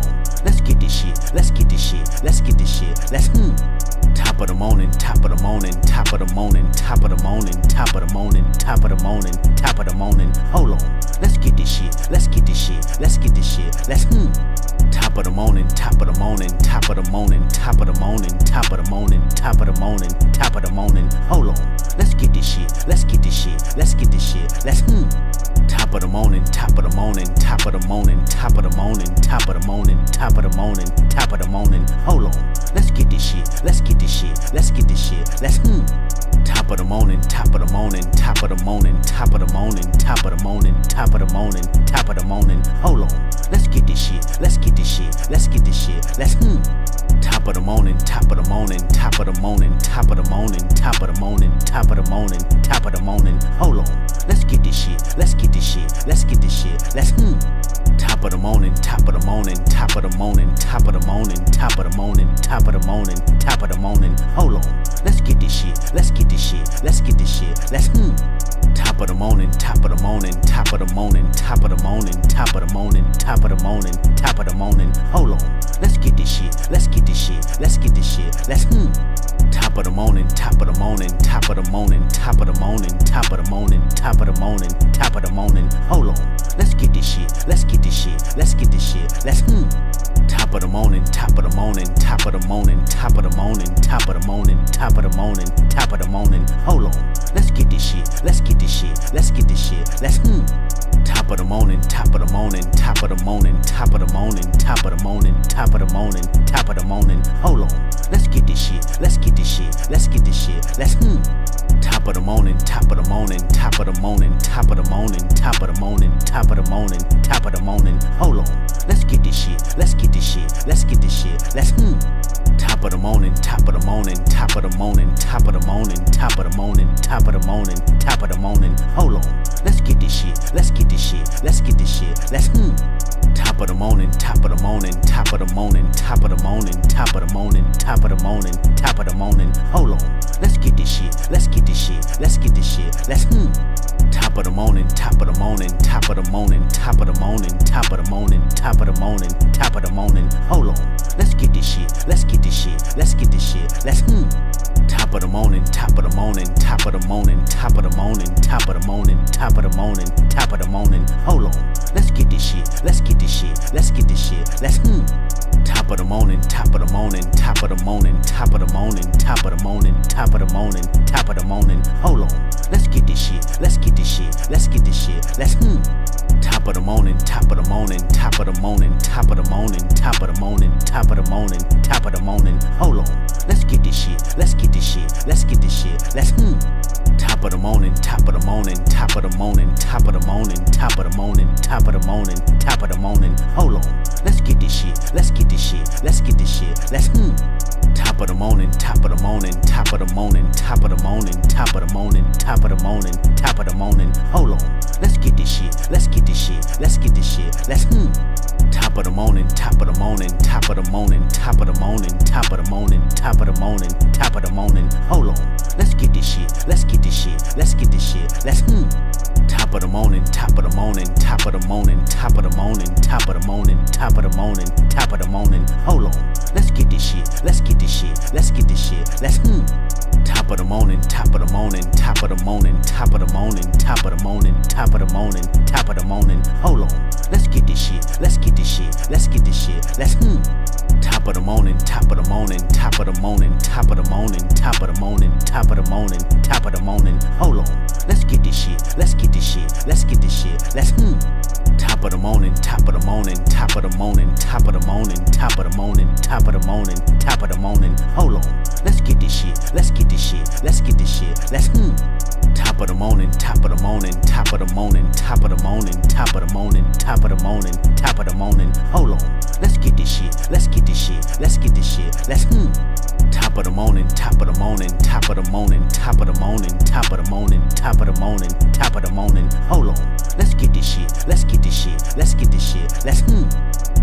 Speaker 1: let's get this shit, let's get this shit, let's get this shit, let's hmm. Top of the morning, top of the morning, top of the morning, top of the morning, top of the morning, top of the morning, top of the morning. Hold on, let's get this shit, let's get this shit, let's get this shit, let's hmm. Top of the morning, top of the morning, top of the morning, top of the morning, top of the morning, top of the morning, top of the morning. Hold on, let's get this shit, let's get this shit, let's get this shit, let's hmm. Top of the morning, top of the morning, top of the morning, top of the morning, top of the morning, top of the morning, top of the morning. Hold on, let's get this shit, let's get this shit, let's get this shit, let's hmm. Top of the morning, top of the morning, top of the morning, top of the morning, top of the morning, top of the morning, top of the morning. Hold on, let's get this shit, let's get this shit, let's get this shit, let's hmm. Top of the morning, top of the morning, top of the morning, top of the morning, top of the morning, top of the morning, top of the morning. Hold on, let's get this shit, let's get this shit, let's get this shit, let's hmm. Top of the morning, top of the morning, top of the morning, top of the morning, top of the morning, top of the morning, top of the morning. Hold on, let's get this shit, let's get this shit, let's get this shit, let's hmm. Top of the morning, top of the morning, top of the morning, top of the morning, top of the morning, top of the morning, top of the morning. Hold on, let's get this shit, let's get this shit, let's get this shit, let's hmm. Top of the morning, top of the morning, top of the morning, top of the morning, top of the morning, top of the morning, top of the morning. Hold on, let's get this shit, let's get this shit, let's get this shit, let's hmm. Top of the morning, top of the morning, top of the morning, top of the morning, top of the morning, top of the morning, top of the morning. Hold on, let's get this shit, let's get this shit, let's get this shit, let's hmm. Top of the morning, top of the morning, top of the morning, top of the morning, top of the morning, top of the morning, top of the morning. Hold on, let's get this shit, let's get this shit, let's get this shit, let's hmm. Top of the morning, top of the morning, top of the morning, top of the morning, top of the morning, top of the morning, top of the morning. Hold on, let's get this shit, let's get this shit, let's get this shit, let's hmm. Top of the morning, top of the morning, top of the morning, top of the morning, top of the morning, top of the morning, top of the morning. Hold on, let's get this shit, let's get this shit, let's get this shit, let's hmm. Top of the morning, top of the morning, top of the morning, top of the morning, top of the morning, top of the morning, top of the morning. Hold on, let's get this shit, let's get this shit, let's get this shit, let's hmm. Top of the morning, top of the morning, top of the morning, top of the morning, top of the morning, top of the morning, top of the morning. Hold on, let's get this shit, let's get this shit, let's get this shit, let's hmm. Top of the morning, top of the morning, top of the morning, top of the morning, top of the morning, top of the morning, top of the morning. Hold on, let's get this shit, let's get this shit, let's get this shit, let's hmm. Top of the morning, top of the morning, top of the morning, top of the morning, top of the morning, top of the morning, top of the morning. Hold on, let's get this shit, let's get this shit, let's get this shit, let's hmm. Top of the morning, top of the morning, top of the morning, top of the morning, top of the morning, top of the morning, top of the morning. Hold on, let's get this shit, let's get this shit, let's get this shit, let's hmm. Top of the morning, top of the morning, top of the morning, top of the morning, top of the morning, top of the morning, top of the morning. Hold on, let's get this shit, let's get this shit, let's get this shit, let's hmm. Top of the morning, top of the morning, top of the morning, top of the morning, top of the morning, top of the morning, top of the morning. Hold on, let's get this shit, let's get this shit, let's get this shit, let's hmm. Top of the morning, top of the morning, top of the morning, top of the morning, top of the morning, top of the morning, top of the morning. Hold on, let's get this shit, let's get this shit, let's get this shit, let's hmm. Top of the morning, top of the morning, top of the morning, top of the morning, top of the morning, top of the morning, top of the morning. Hold on, let's get this shit, let's get this shit, let's get this shit, let's hmm. Top of the morning, top of the morning, top of the morning, top of the morning, top of the morning, top of the morning, top of the morning. Hold on, let's get this shit, let's get this shit, let's get this shit, let's hmm. Top of the morning, top of the morning, top of the morning, top of the morning, top of the morning, top of the morning, top of the morning. Hold on, let's get this shit, let's get this shit, let's get this shit, let's hmm. Top of the morning, top of the morning, top of the morning, top of the morning, top of the morning, top of the morning, top of the morning. Hold on, let's get this shit, let's get this shit, let's get this shit, let's hmm. Top of the morning, top of the morning, top of the morning, top of the morning, top of the morning, top of the morning, top of the morning. Hold on, let's get this shit, let's get this shit, let's get this shit, let's hmm. Top of the morning, top of the morning, top of the morning, top of the morning, top of the morning, top of the morning, top of the morning. Hold on, let's get this shit, let's get this shit, let's get this shit, let's hmm.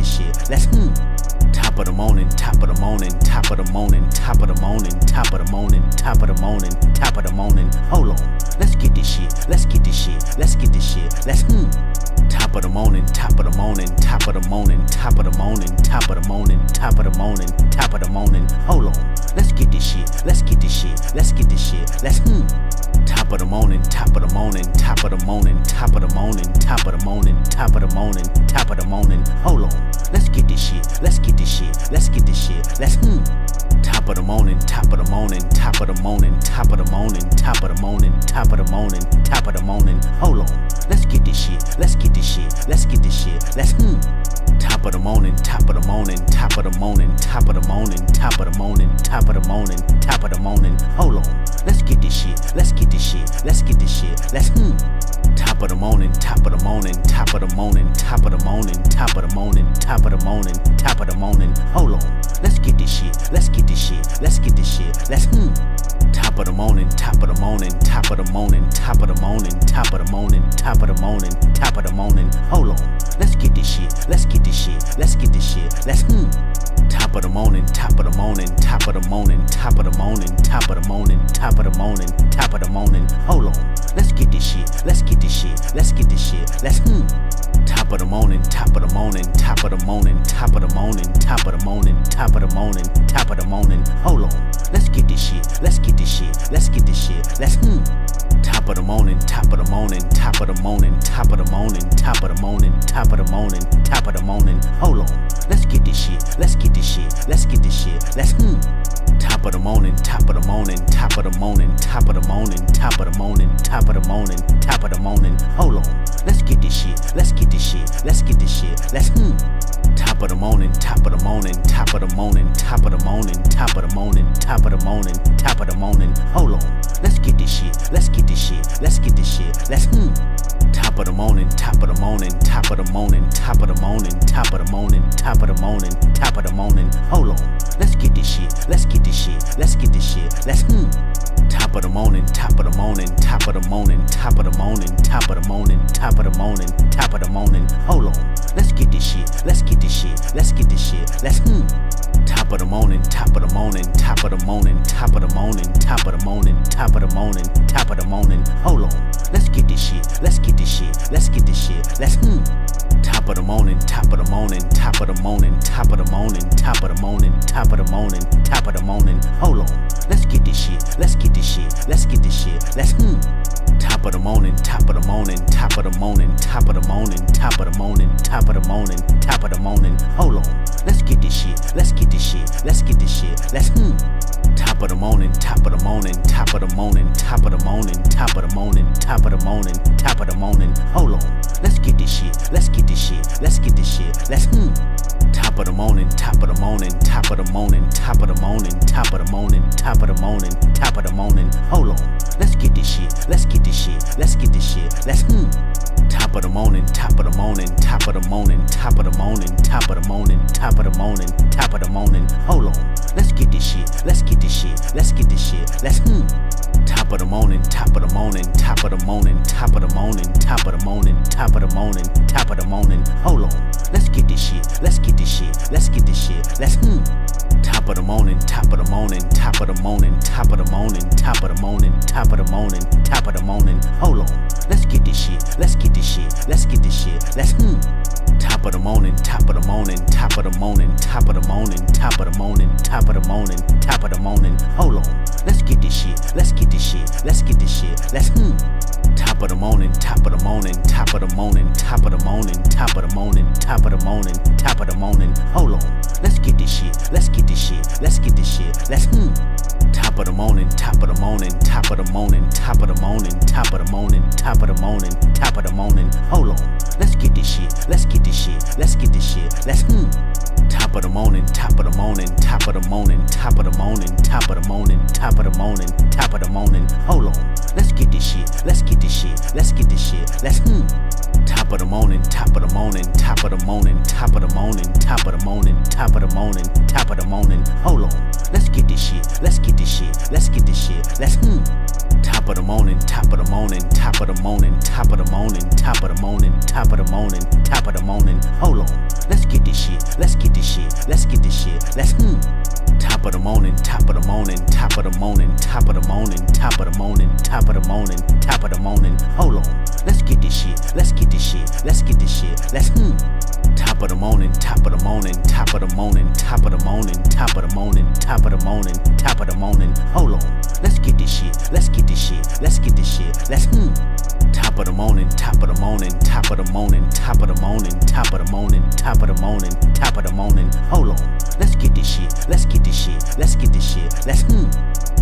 Speaker 1: this shit. Let's hmm. Top of the morning, top of the morning, top of the morning, top of the morning, top of the morning, top of the morning, top of the morning. Hold on, let's get this shit. Let's get this shit. Let's get this shit. Let's hmm. Top of the morning, top of the morning, top of the morning, top of the morning, top of the morning, top of the morning, top of the morning. Hold on, let's get this shit. Let's get this shit. Let's get this shit. Let's hmm. Top of the morning, top of the morning, top of the morning, top of the morning, top of the morning, top of the morning, top of the morning. Hold on, let's get this shit. Let's get this shit. Let's get this morning, top of the morning, top of the morning, top of the morning, top of the morning, top of the morning. Hold on, let's get this shit, let's get this shit, let's get this shit, let's hmm. Top of the morning, top of the morning, top of the morning, top of the morning, top of the morning, top of the morning, top of the morning. Hold on, let's get this shit, let's get this shit, let's get this shit, let's hmm. Top of the morning, top of the morning, top of the morning, top of the morning, top of the morning, top of the morning, top of the morning. Hold on, let's get this shit, let's get this shit, let's get this shit, let's hmm. Top of the morning, top of the morning, top of the morning, top of the morning, top of the morning, top of the morning, top of the morning. Hold on, let's get this shit, let's get this shit, let's get this shit, let's hmm. Top of the morning, top of the morning, top of the morning, top of the morning, top of the morning, top of the morning, top of the morning. Hold on, let's get this shit, let's get this shit, let's get this shit, let's hmm. Top of the morning, top of the morning, top of the morning, top of the morning, top of the morning, top of the morning, top of the morning. Hold on, let's get this shit, let's get this shit, let's get this shit, let's hmm. Top of the morning, top of the morning, top of the morning, top of the morning, top of the morning, top of the morning, top of the morning. Hold on, let's get this shit, let's get this shit, let's get this shit, let's hmm. Top of the morning, top of the morning, top of the morning, top of the morning, top of the morning, top of the morning, top of the morning. Hold on, let's get this shit, let's get this shit, let's get this shit, let's hmm. Top of the morning, top of the morning, top of the morning, top of the morning, top of the morning, top of the morning, top of the morning. Hold on, let's get this shit, let's get this shit, let's get this shit, let's hmm. Top of the morning, top of the morning, top of the morning, top of the morning, top of the morning, top of the morning, top of the morning. Hold on, let's get this shit, let's get this shit, let's get this shit, let's hmm. Top of the morning, top of the morning, top of the morning, top of the morning, top of the morning, top of the morning, top of the morning. Hold on, let's get this shit, let's get this shit, let's get this shit, let's hmm. Top of the morning, top of the morning, top of the morning, top of the morning, top of the morning, top of the morning, top of the morning. Hold on, let's get this shit, let's get this shit, let's get this shit, let's hmm. Top of the morning, top of the morning, top of the morning, top of the morning, top of the morning, top of the morning, top of the morning. Hold on, let's get this shit, let's get this shit, let's get this shit, let's hmm. Top of the morning, top of the morning, top of the morning, top of the morning, top of the morning, top of the morning, top of the morning. Hold on, let's get this shit, let's get this shit, let's get this shit, let's hmm. Top of the morning, top of the morning, top of the morning, top of the morning, top of the morning, top of the morning, top of the morning. Hold on, let's get this shit, let's get this shit, let's get this shit, let's hmm. Top of the morning, top of the morning, top of the morning, top of the morning, top of the morning, top of the morning, top of the morning. Hold on, let's get this shit, let's get this shit, let's get this shit, let's hmm. Top of the morning, top of the morning, top of the morning, top of the morning, top of the morning, top of the morning, top of the morning. Hold on, let's get this shit, let's get this shit, let's get this shit, let's hmm. Top of the morning, top of the morning, top of the morning, top of the morning, top of the morning, top of the morning, top of the morning. Hold on, let's get this shit, let's get this shit, let's get this shit, let's hmm. Top of the morning, top of the morning, top of the morning, top of the morning, top of the morning, top of the morning, top of the morning. Hold on, let's get this shit, let's get this shit, let's get this shit, let's hmm. Top of the morning, top of the morning, top of the morning, top of the morning, top of the morning, top of the morning, top of the morning. Hold on, let's get this shit, let's get this shit, let's get this shit, let's hmm. Top of the morning, top of the morning, top of the morning, top of the morning, top of the morning, top of the morning, top of the morning. Hold on, let's get this shit, let's get this shit, let's get this shit, let's hmm. Top of the morning, top of the morning, top of the morning, top of the morning, top of the morning, top of the morning, top of the morning. Hold on, let's get this shit, let's get this shit, let's get this shit, let's hmm. Top of the morning, top of the morning, top of the morning, top of the morning, top of the morning, top of the morning, top of the morning. Hold on, let's get this shit, let's get this shit, let's get this shit, let's hmm. Top of the morning, top of the morning, top of the morning, top of the morning, top of the morning, top of the morning, top of the morning. Hold on, let's get this shit, let's get this shit, let's get this shit, let's hmm. Top of the morning, top of the morning, top of the morning, top of the morning, top of the morning, top of the morning, top of the morning. Hold on, let's get this shit, let's get this shit, let's get this shit, let's hmm. Top of the morning, top of the morning, top of the morning, top of the morning, top of the morning, top of the morning, top of the morning. Hold on, let's get this shit, let's get this shit, let's get this shit, let's hmm. Top of the morning, top of the morning, top of the morning, top of the morning, top of the morning, top of the morning, top of the morning. Hold on, let's get this shit, let's get this shit, let's get this shit, let's hmm. Top of the morning, top of the morning, top of the morning, top of the morning, top of the morning, top of the morning, top of the morning. Hold on, let's get this shit, let's get this shit, let's get this shit, let's hmm.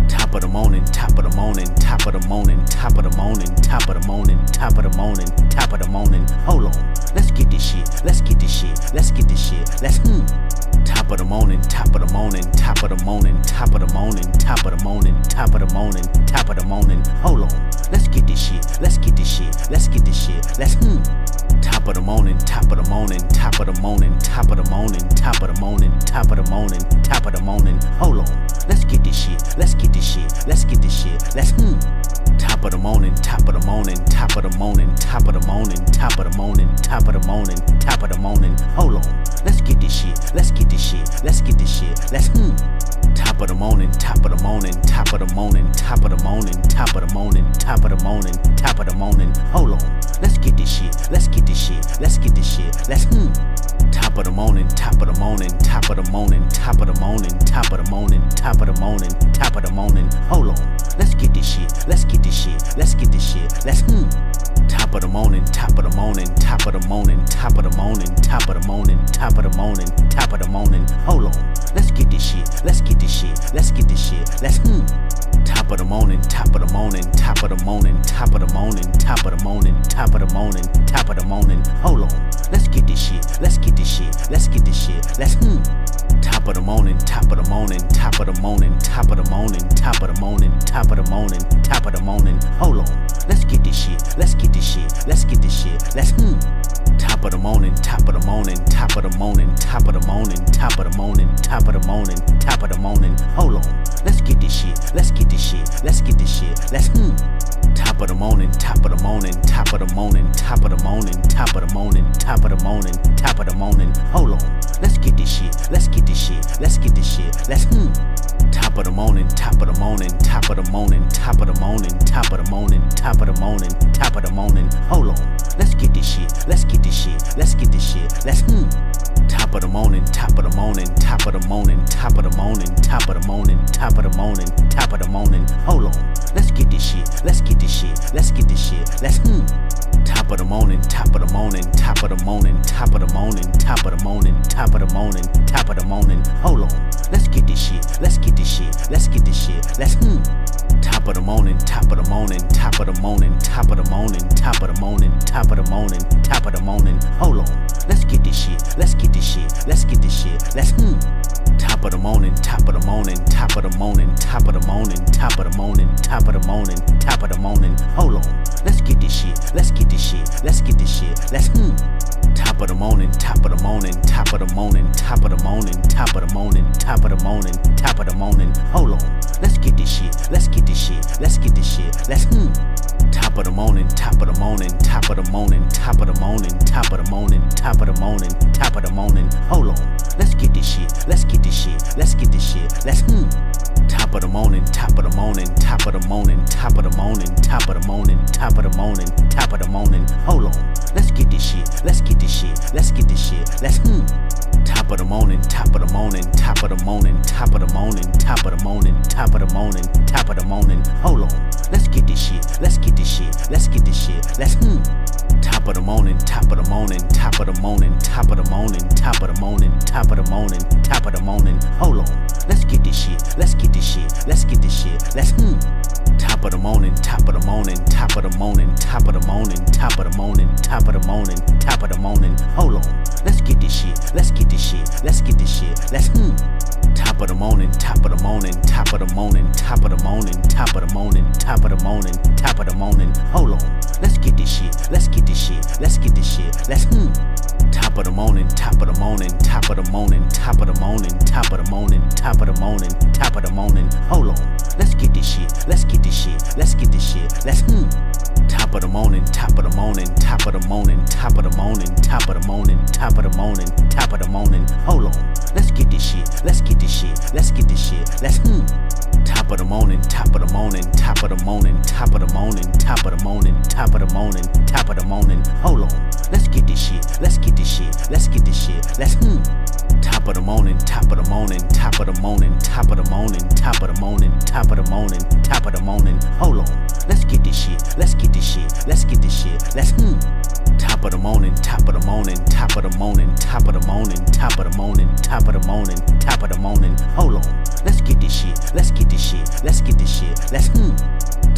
Speaker 1: top of the morning, top of the morning, top of the morning, top of the morning, top of the morning. Hold on, let's get this shit, let's get this shit, let's get this shit, let's hmm. Top of the morning, top of the morning, top of the morning, top of the morning, top of the morning, top of the morning, top of the morning. Hold on, let's get this shit, let's get this shit, let's get this shit, let's hmm. Top of the morning, top of the morning, top of the morning, top of the morning, top of the morning, top of the morning, top of the morning. Hold on, let's get this shit, let's get this shit, let's get this shit, let's hmm. Top of the morning, top of the morning, top of the morning, top of the morning, top of the morning, top of the morning, top of the morning. Hold on, let's get this shit, let's get this shit, let's get this shit, let's hmm. Top of the morning, top of the morning, top of the morning, top of the morning, top of the morning, top of the morning, top of the morning. Hold on, let's get this shit, let's get this shit, let's get this shit, let's hmm. Top of the morning, top of the morning, top of the morning, top of the morning, top of the morning, top of the morning, top of the morning. Hold on, let's get this shit, let's get this shit, let's get this shit, let's hmm. Top of the morning, top of the morning, top of the morning, top of the morning, top of the morning, top of the morning, top of the morning. Hold on, let's get this shit, let's get this shit, let's get this shit, let's hmm. Top of the morning, top of the morning, top of the morning, top of the morning, top of the morning, top of the morning, top of the morning. Hold on, let's get this shit, let's get this shit, let's get this shit, let's hmm. Top of the morning, top of the morning, top of the morning, top of the morning, top of the morning, top of the morning, top of the morning. Hold on, let's get this shit, let's get this shit, let's get this shit, let's hmm. Top of the morning, top of the morning, top of the morning, top of the morning, top of the morning, top of the morning, top of the morning. Hold on, let's get this shit, let's get this shit, let's get this shit, let's hmm. Top of the morning, top of the morning, top of the morning, top of the morning, top of the morning, top of the morning, top of the morning. Hold on, let's get this shit, let's get this shit, let's get this shit, let's hmm. Top of the morning, top of the morning, top of the morning, top of the morning, top of the morning, top of the morning, top of the morning. Hold on, let's get this shit, let's get this shit, let's get this shit, let's hmm. Top of the morning, top of the morning, top of the morning, top of the morning, top of the morning, top of the morning, top of the morning. Hold on, let's get this shit, let's get this shit, let's get this shit, let's hmm. Top of the morning, top of the morning, top of the morning, top of the morning, top of the morning, top of the morning, top of the morning. Hold on, let's get this shit, let's get this shit, let's get this shit, let's hmm. Top of the morning, top of the morning, top of the morning, top of the morning, top of the morning, top of the morning, top of the morning. Hold on, let's get this shit, let's get this shit, let's get this shit, let's hmm. Top of the morning, top of the morning, top of the morning, top of the morning, top of the morning, top of the morning, top of the morning. Hold on, let's get this shit, let's get this shit, let's get this shit, let's hmm. Top of the morning, top of the morning, top of the morning, top of the morning, top of the morning, top of the morning, top of the morning. Hold on, let's get this shit, let's get this shit, let's get this shit, let's hmm. Top of the morning, top of the morning, top of the morning, top of the morning, top of the morning, top of the morning, top of the morning. Hold on, let's get this shit, let's get this shit, let's get this shit, let's hmm. Top of the morning, top of the morning, top of the morning, top of the morning, top of the morning, top of the morning, top of the morning. Hold on, let's get this shit, let's get this shit, let's get this shit, let's hmm. Top of the morning, top of the morning, top of the morning, top of the morning, top of the morning, top of the morning, top of the morning. Hold on, let's get this shit, let's get this shit, let's get this shit, let's hmm. Top of the morning, top of the morning, top of the morning, top of the morning, top of the morning, top of the morning, top of the morning. Hold on, let's get this shit, let's get this shit, let's get this shit, let's hmm. Top of the morning, top of the morning, top of the morning, top of the morning, top of the morning, top of the morning, top of the morning. Hold on, let's get this shit, let's get this shit, let's get this shit, let's hmm. Top of the morning, top of the morning, top of the morning, top of the morning, top of the morning, top of the morning, top of the morning. Hold on, let's get this shit, let's get this shit, let's get this shit, let's hmm. Top of the morning, top of the morning, top of the morning, top of the morning, top of the morning, top of the morning, top of the morning. Hold on, let's get this shit, let's get this shit, let's get this shit, let's hmm. Top of the morning, top of the morning, top of the morning, top of the morning, top of the morning, top of the morning, top of the morning. Hold on, let's get this shit, let's get this shit, let's get this shit, let's hmm. Top of the morning, top of the morning, top of the morning, top of the morning, top of the morning, top of the morning, top of the morning. Hold on, let's get this shit, let's get this shit, let's get this shit, let's hmm. Top of the morning, top of the morning, top of the morning, top of the morning, top of the morning, top of the morning, top of the morning. Hold on, let's get this shit, let's get this shit, let's get this shit, let's hmm. Top of the morning, top of the morning, top of the morning, top of the morning, top of the morning, top of the morning, top of the morning. Hold on, let's get this shit, let's get this shit, let's get this shit, let's hmm. Top of the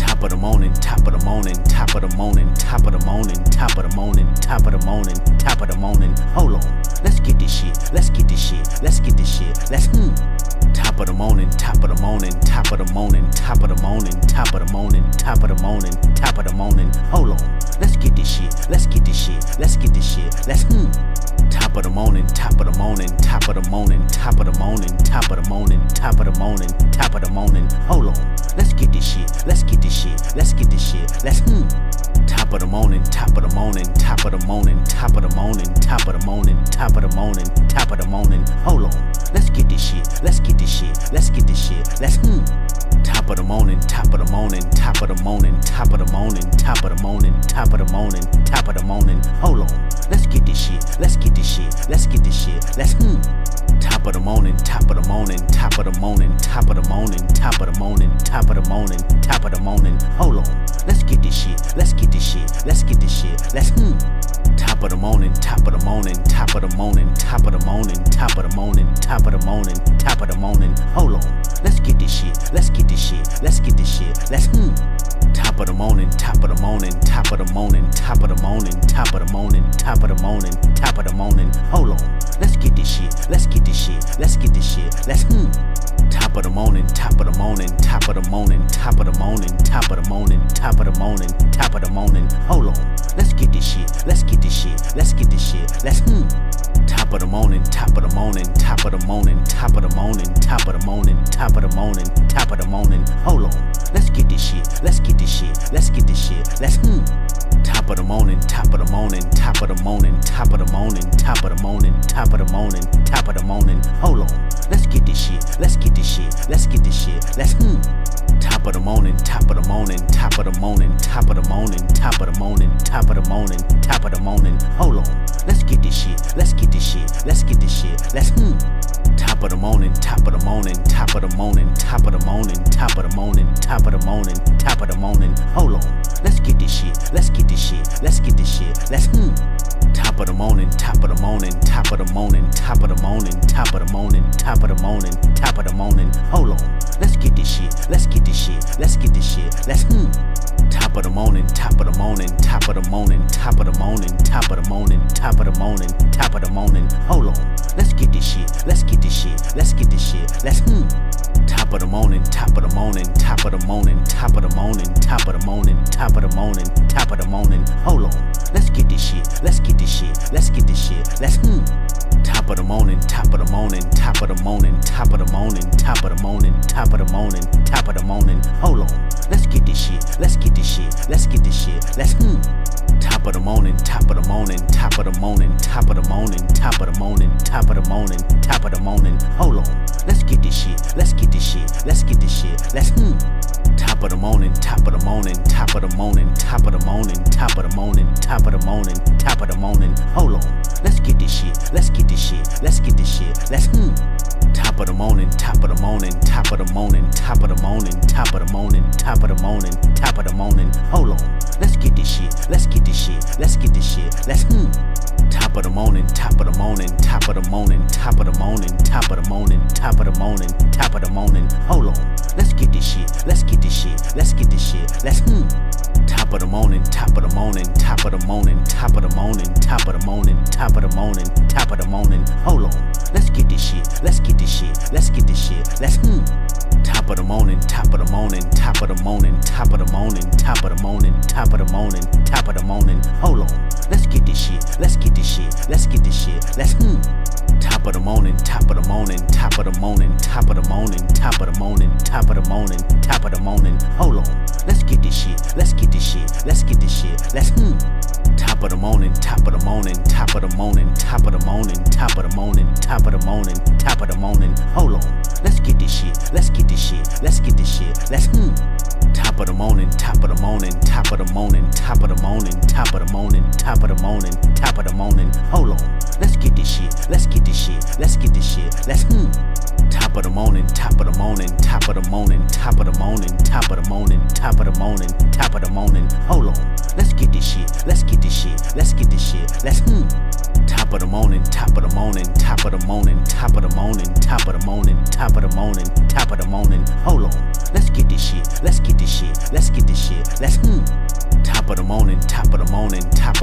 Speaker 1: morning, top of the morning, top of the morning, top of the morning, top of the morning, top of the morning, top of the morning. Hold on, let's get this shit, let's get this shit, let's get this shit, let's hmm. Top of the morning, top of the morning, top of the morning, top of the morning, top of the morning, top of the morning, top of the morning. Hold on, let's get this shit, let's get this shit, let's get this shit, let's hmm. Top of the morning, top of the morning, top of the morning, top of the morning, top of the morning, top of the morning, top of the morning. Hold on, let's get this shit, let's get this shit, let's get this shit, let's hmm. Top of the morning, top of the morning, top of the morning, top of the morning, top of the morning, top of the morning, top of the morning. Hold on, let's get this shit, let's get this shit, let's get this shit, let's hmm. Top of the morning, top of the morning, top of the morning, top of the morning, top of the morning, top of the morning, top of the morning. Hold on, let's get this shit, let's get this shit, let's get this shit, let's hmm. Top of the morning, top of the morning, top of the morning, top of the morning, top of the morning, top of the morning, top of the morning. Hold on, let's get this shit, let's get this shit, let's get this shit, let's hmm. Top of the morning, top of the morning, top of the morning, top of the morning, top of the morning, top of the morning, top of the morning. Hold on, let's get this shit, let's get this shit, let's get this shit, let's hmm. Top of the morning, top of the morning, top of the morning, top of the morning, top of the morning, top of the morning, top of the morning. Hold on, let's get this shit, let's get this shit, let's get this shit, let's hmm. Top of the morning, top of the morning, top of the morning, top of the morning, top of the morning, top of the morning, top of the morning. Hold on, let's get this shit, let's get this shit, let's get this shit, let's hmm. Top of the morning, top of the morning, top of the morning, top of the morning, top of the morning, top of the morning, top of the morning. Hold on, let's get this shit, let's get this shit, let's get this shit, let's hmm. Top of the morning, top of the morning, top of the morning, top of the morning, top of the morning, top of the morning, top of the morning. Hold on, let's get this shit, let's get this shit, let's get this shit, let's hmm. Top of the morning, top of the morning, top of the morning, top of the morning, top of the morning, top of the morning, top of the morning. Hold on, let's get this shit, let's get this shit, let's get this shit, let's hmm. Top of the morning, top of the morning, top of the morning, top of the morning, top of the morning, top of the morning, top of the morning. Hold on, let's get this shit, let's get this shit, let's get this shit, let's hmm. Top of the morning, top of the morning, top of the morning, top of the morning, top of the morning, top of the morning, top of the morning. Hold on, let's get this shit, let's get this shit, let's get this shit, let's hmm. Top of the morning, top of the morning, top of the morning, top of the morning, top of the morning, top of the morning, top of the morning. Hold on, let's get this shit, let's get this shit, let's get this shit, let's hmm. Top of the morning, top of the morning, top of the morning, top of the morning, top of the morning, top of the morning, top of the morning. Hold on, let's get this shit, let's get this shit, let's get this shit, let's hmm. Top of the morning, top of the morning, top of the morning, top of the morning, top of the morning, top of the morning, top of the morning. Hold on, let's get this shit, let's get this shit, let's get this shit, let's hmm. Top of the morning, top of the morning, top of the morning, top of the morning, top of the morning, top of the morning, top of the morning. Hold on, let's get this shit, let's get this shit, let's get this shit, let's hmm. Top of the morning, top of the morning, top of the morning, top of the morning, top of the morning, top of the morning, top of the morning. Hold on, let's get this shit, let's get this shit, let's get this shit, let's hmm. Top of the morning, top of the morning, top of the morning, top of the morning, top of the morning, top of the morning, top of the morning. Hold on, let's get this shit, let's get this shit, let's get this shit, let's hmm. Top of the morning, top of the morning, top of the morning, top of the morning, top of the morning, top of the morning, top of the morning. Hold on, let's get this shit, let's get this shit, let's get this shit, let's hmm. Top of the morning, top of the morning, top of the morning, top of the morning, top of the morning, top of the morning, top of the morning. Hold on, let's get this shit, let's get this shit, let's get this shit, let's hmm. Top of the morning, top of the morning, top of the morning, top of the morning, top of the morning, top of the morning, top of the morning. Hold on, let's get this shit, let's get this shit, let's get this shit, let's hmm. Top of the morning, top of the morning, top of the morning, top of the morning, top of the morning, top of the morning, top of the morning. Hold on, let's get this shit, let's get this shit, let's get this shit, let's hmm. Top of the morning, top of the morning, top of the morning, top of the morning, top of the morning, top of the morning, top of the morning. Hold on, let's get this shit, let's get this shit, let's get this shit, let's hmm. Top of the morning, top of the morning, top of the morning, top of the morning, top of the morning, top of the morning, top of the morning. Hold on, let's get this shit, let's get this shit, let's get this shit, let's hmm. Top of the morning, top of the morning, top of the morning, top of the morning, top of the morning, top of the morning, top of the morning. Hold on, let's get this shit, let's get this shit, let's get this shit, let's hmm. Top of the morning, top of the morning, top of the morning, top of the morning, top of the morning, top of the morning, top of the morning. Hold on, let's get this shit, let's get this shit, let's get this shit,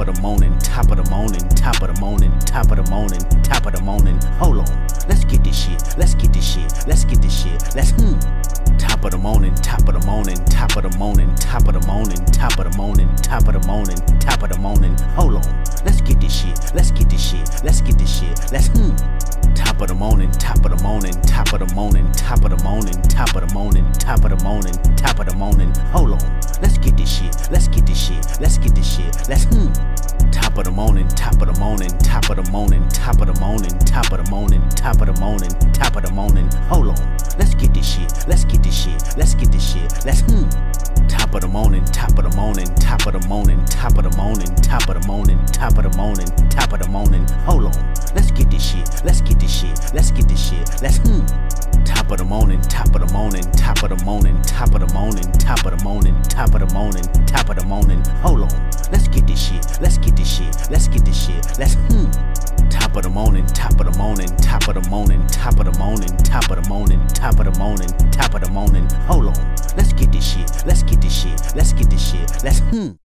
Speaker 1: of the morning, top of the morning, top of the morning, top of the morning, top of the morning. Hold on, let's get this shit, let's get this shit, let's get this shit, let's hmm. Top of the morning, top of the morning, top of the morning, top of the morning, top of the morning, top of the morning, top of the morning. Hold on, let's get this shit, let's get this shit, let's get this shit, let's hmm. Top of the morning, top of the morning, top of the morning, top of the morning, top of the morning, top of the morning, top of the morning. Hold on, let's get this shit, let's get this shit, let's get this shit, let's hmm. Top of the morning, top of the morning, top of the morning, top of the morning, top of the morning, top of the morning, top of the morning. Hold on, let's get this shit, let's get this shit, let's get this shit, let's hmm. Top of the morning, top of the morning, top of the morning, top of the morning, top of the morning, top of the morning, top of the morning. Hold on, let's get this shit, let's get this shit, let's get this shit, let's hmm. Top of the morning, top of the morning, top of the morning, top of the morning, top of the morning, top of the morning, top of the morning. Hold on, let's get this shit, let's get this shit, let's get this shit, let's hmm. Top of the morning, top of the morning, top of the morning, top of the morning, top of the morning, top of the morning, top of the morning. Hold on, let's get this shit, let's get this shit, let's get this shit, let's hmm.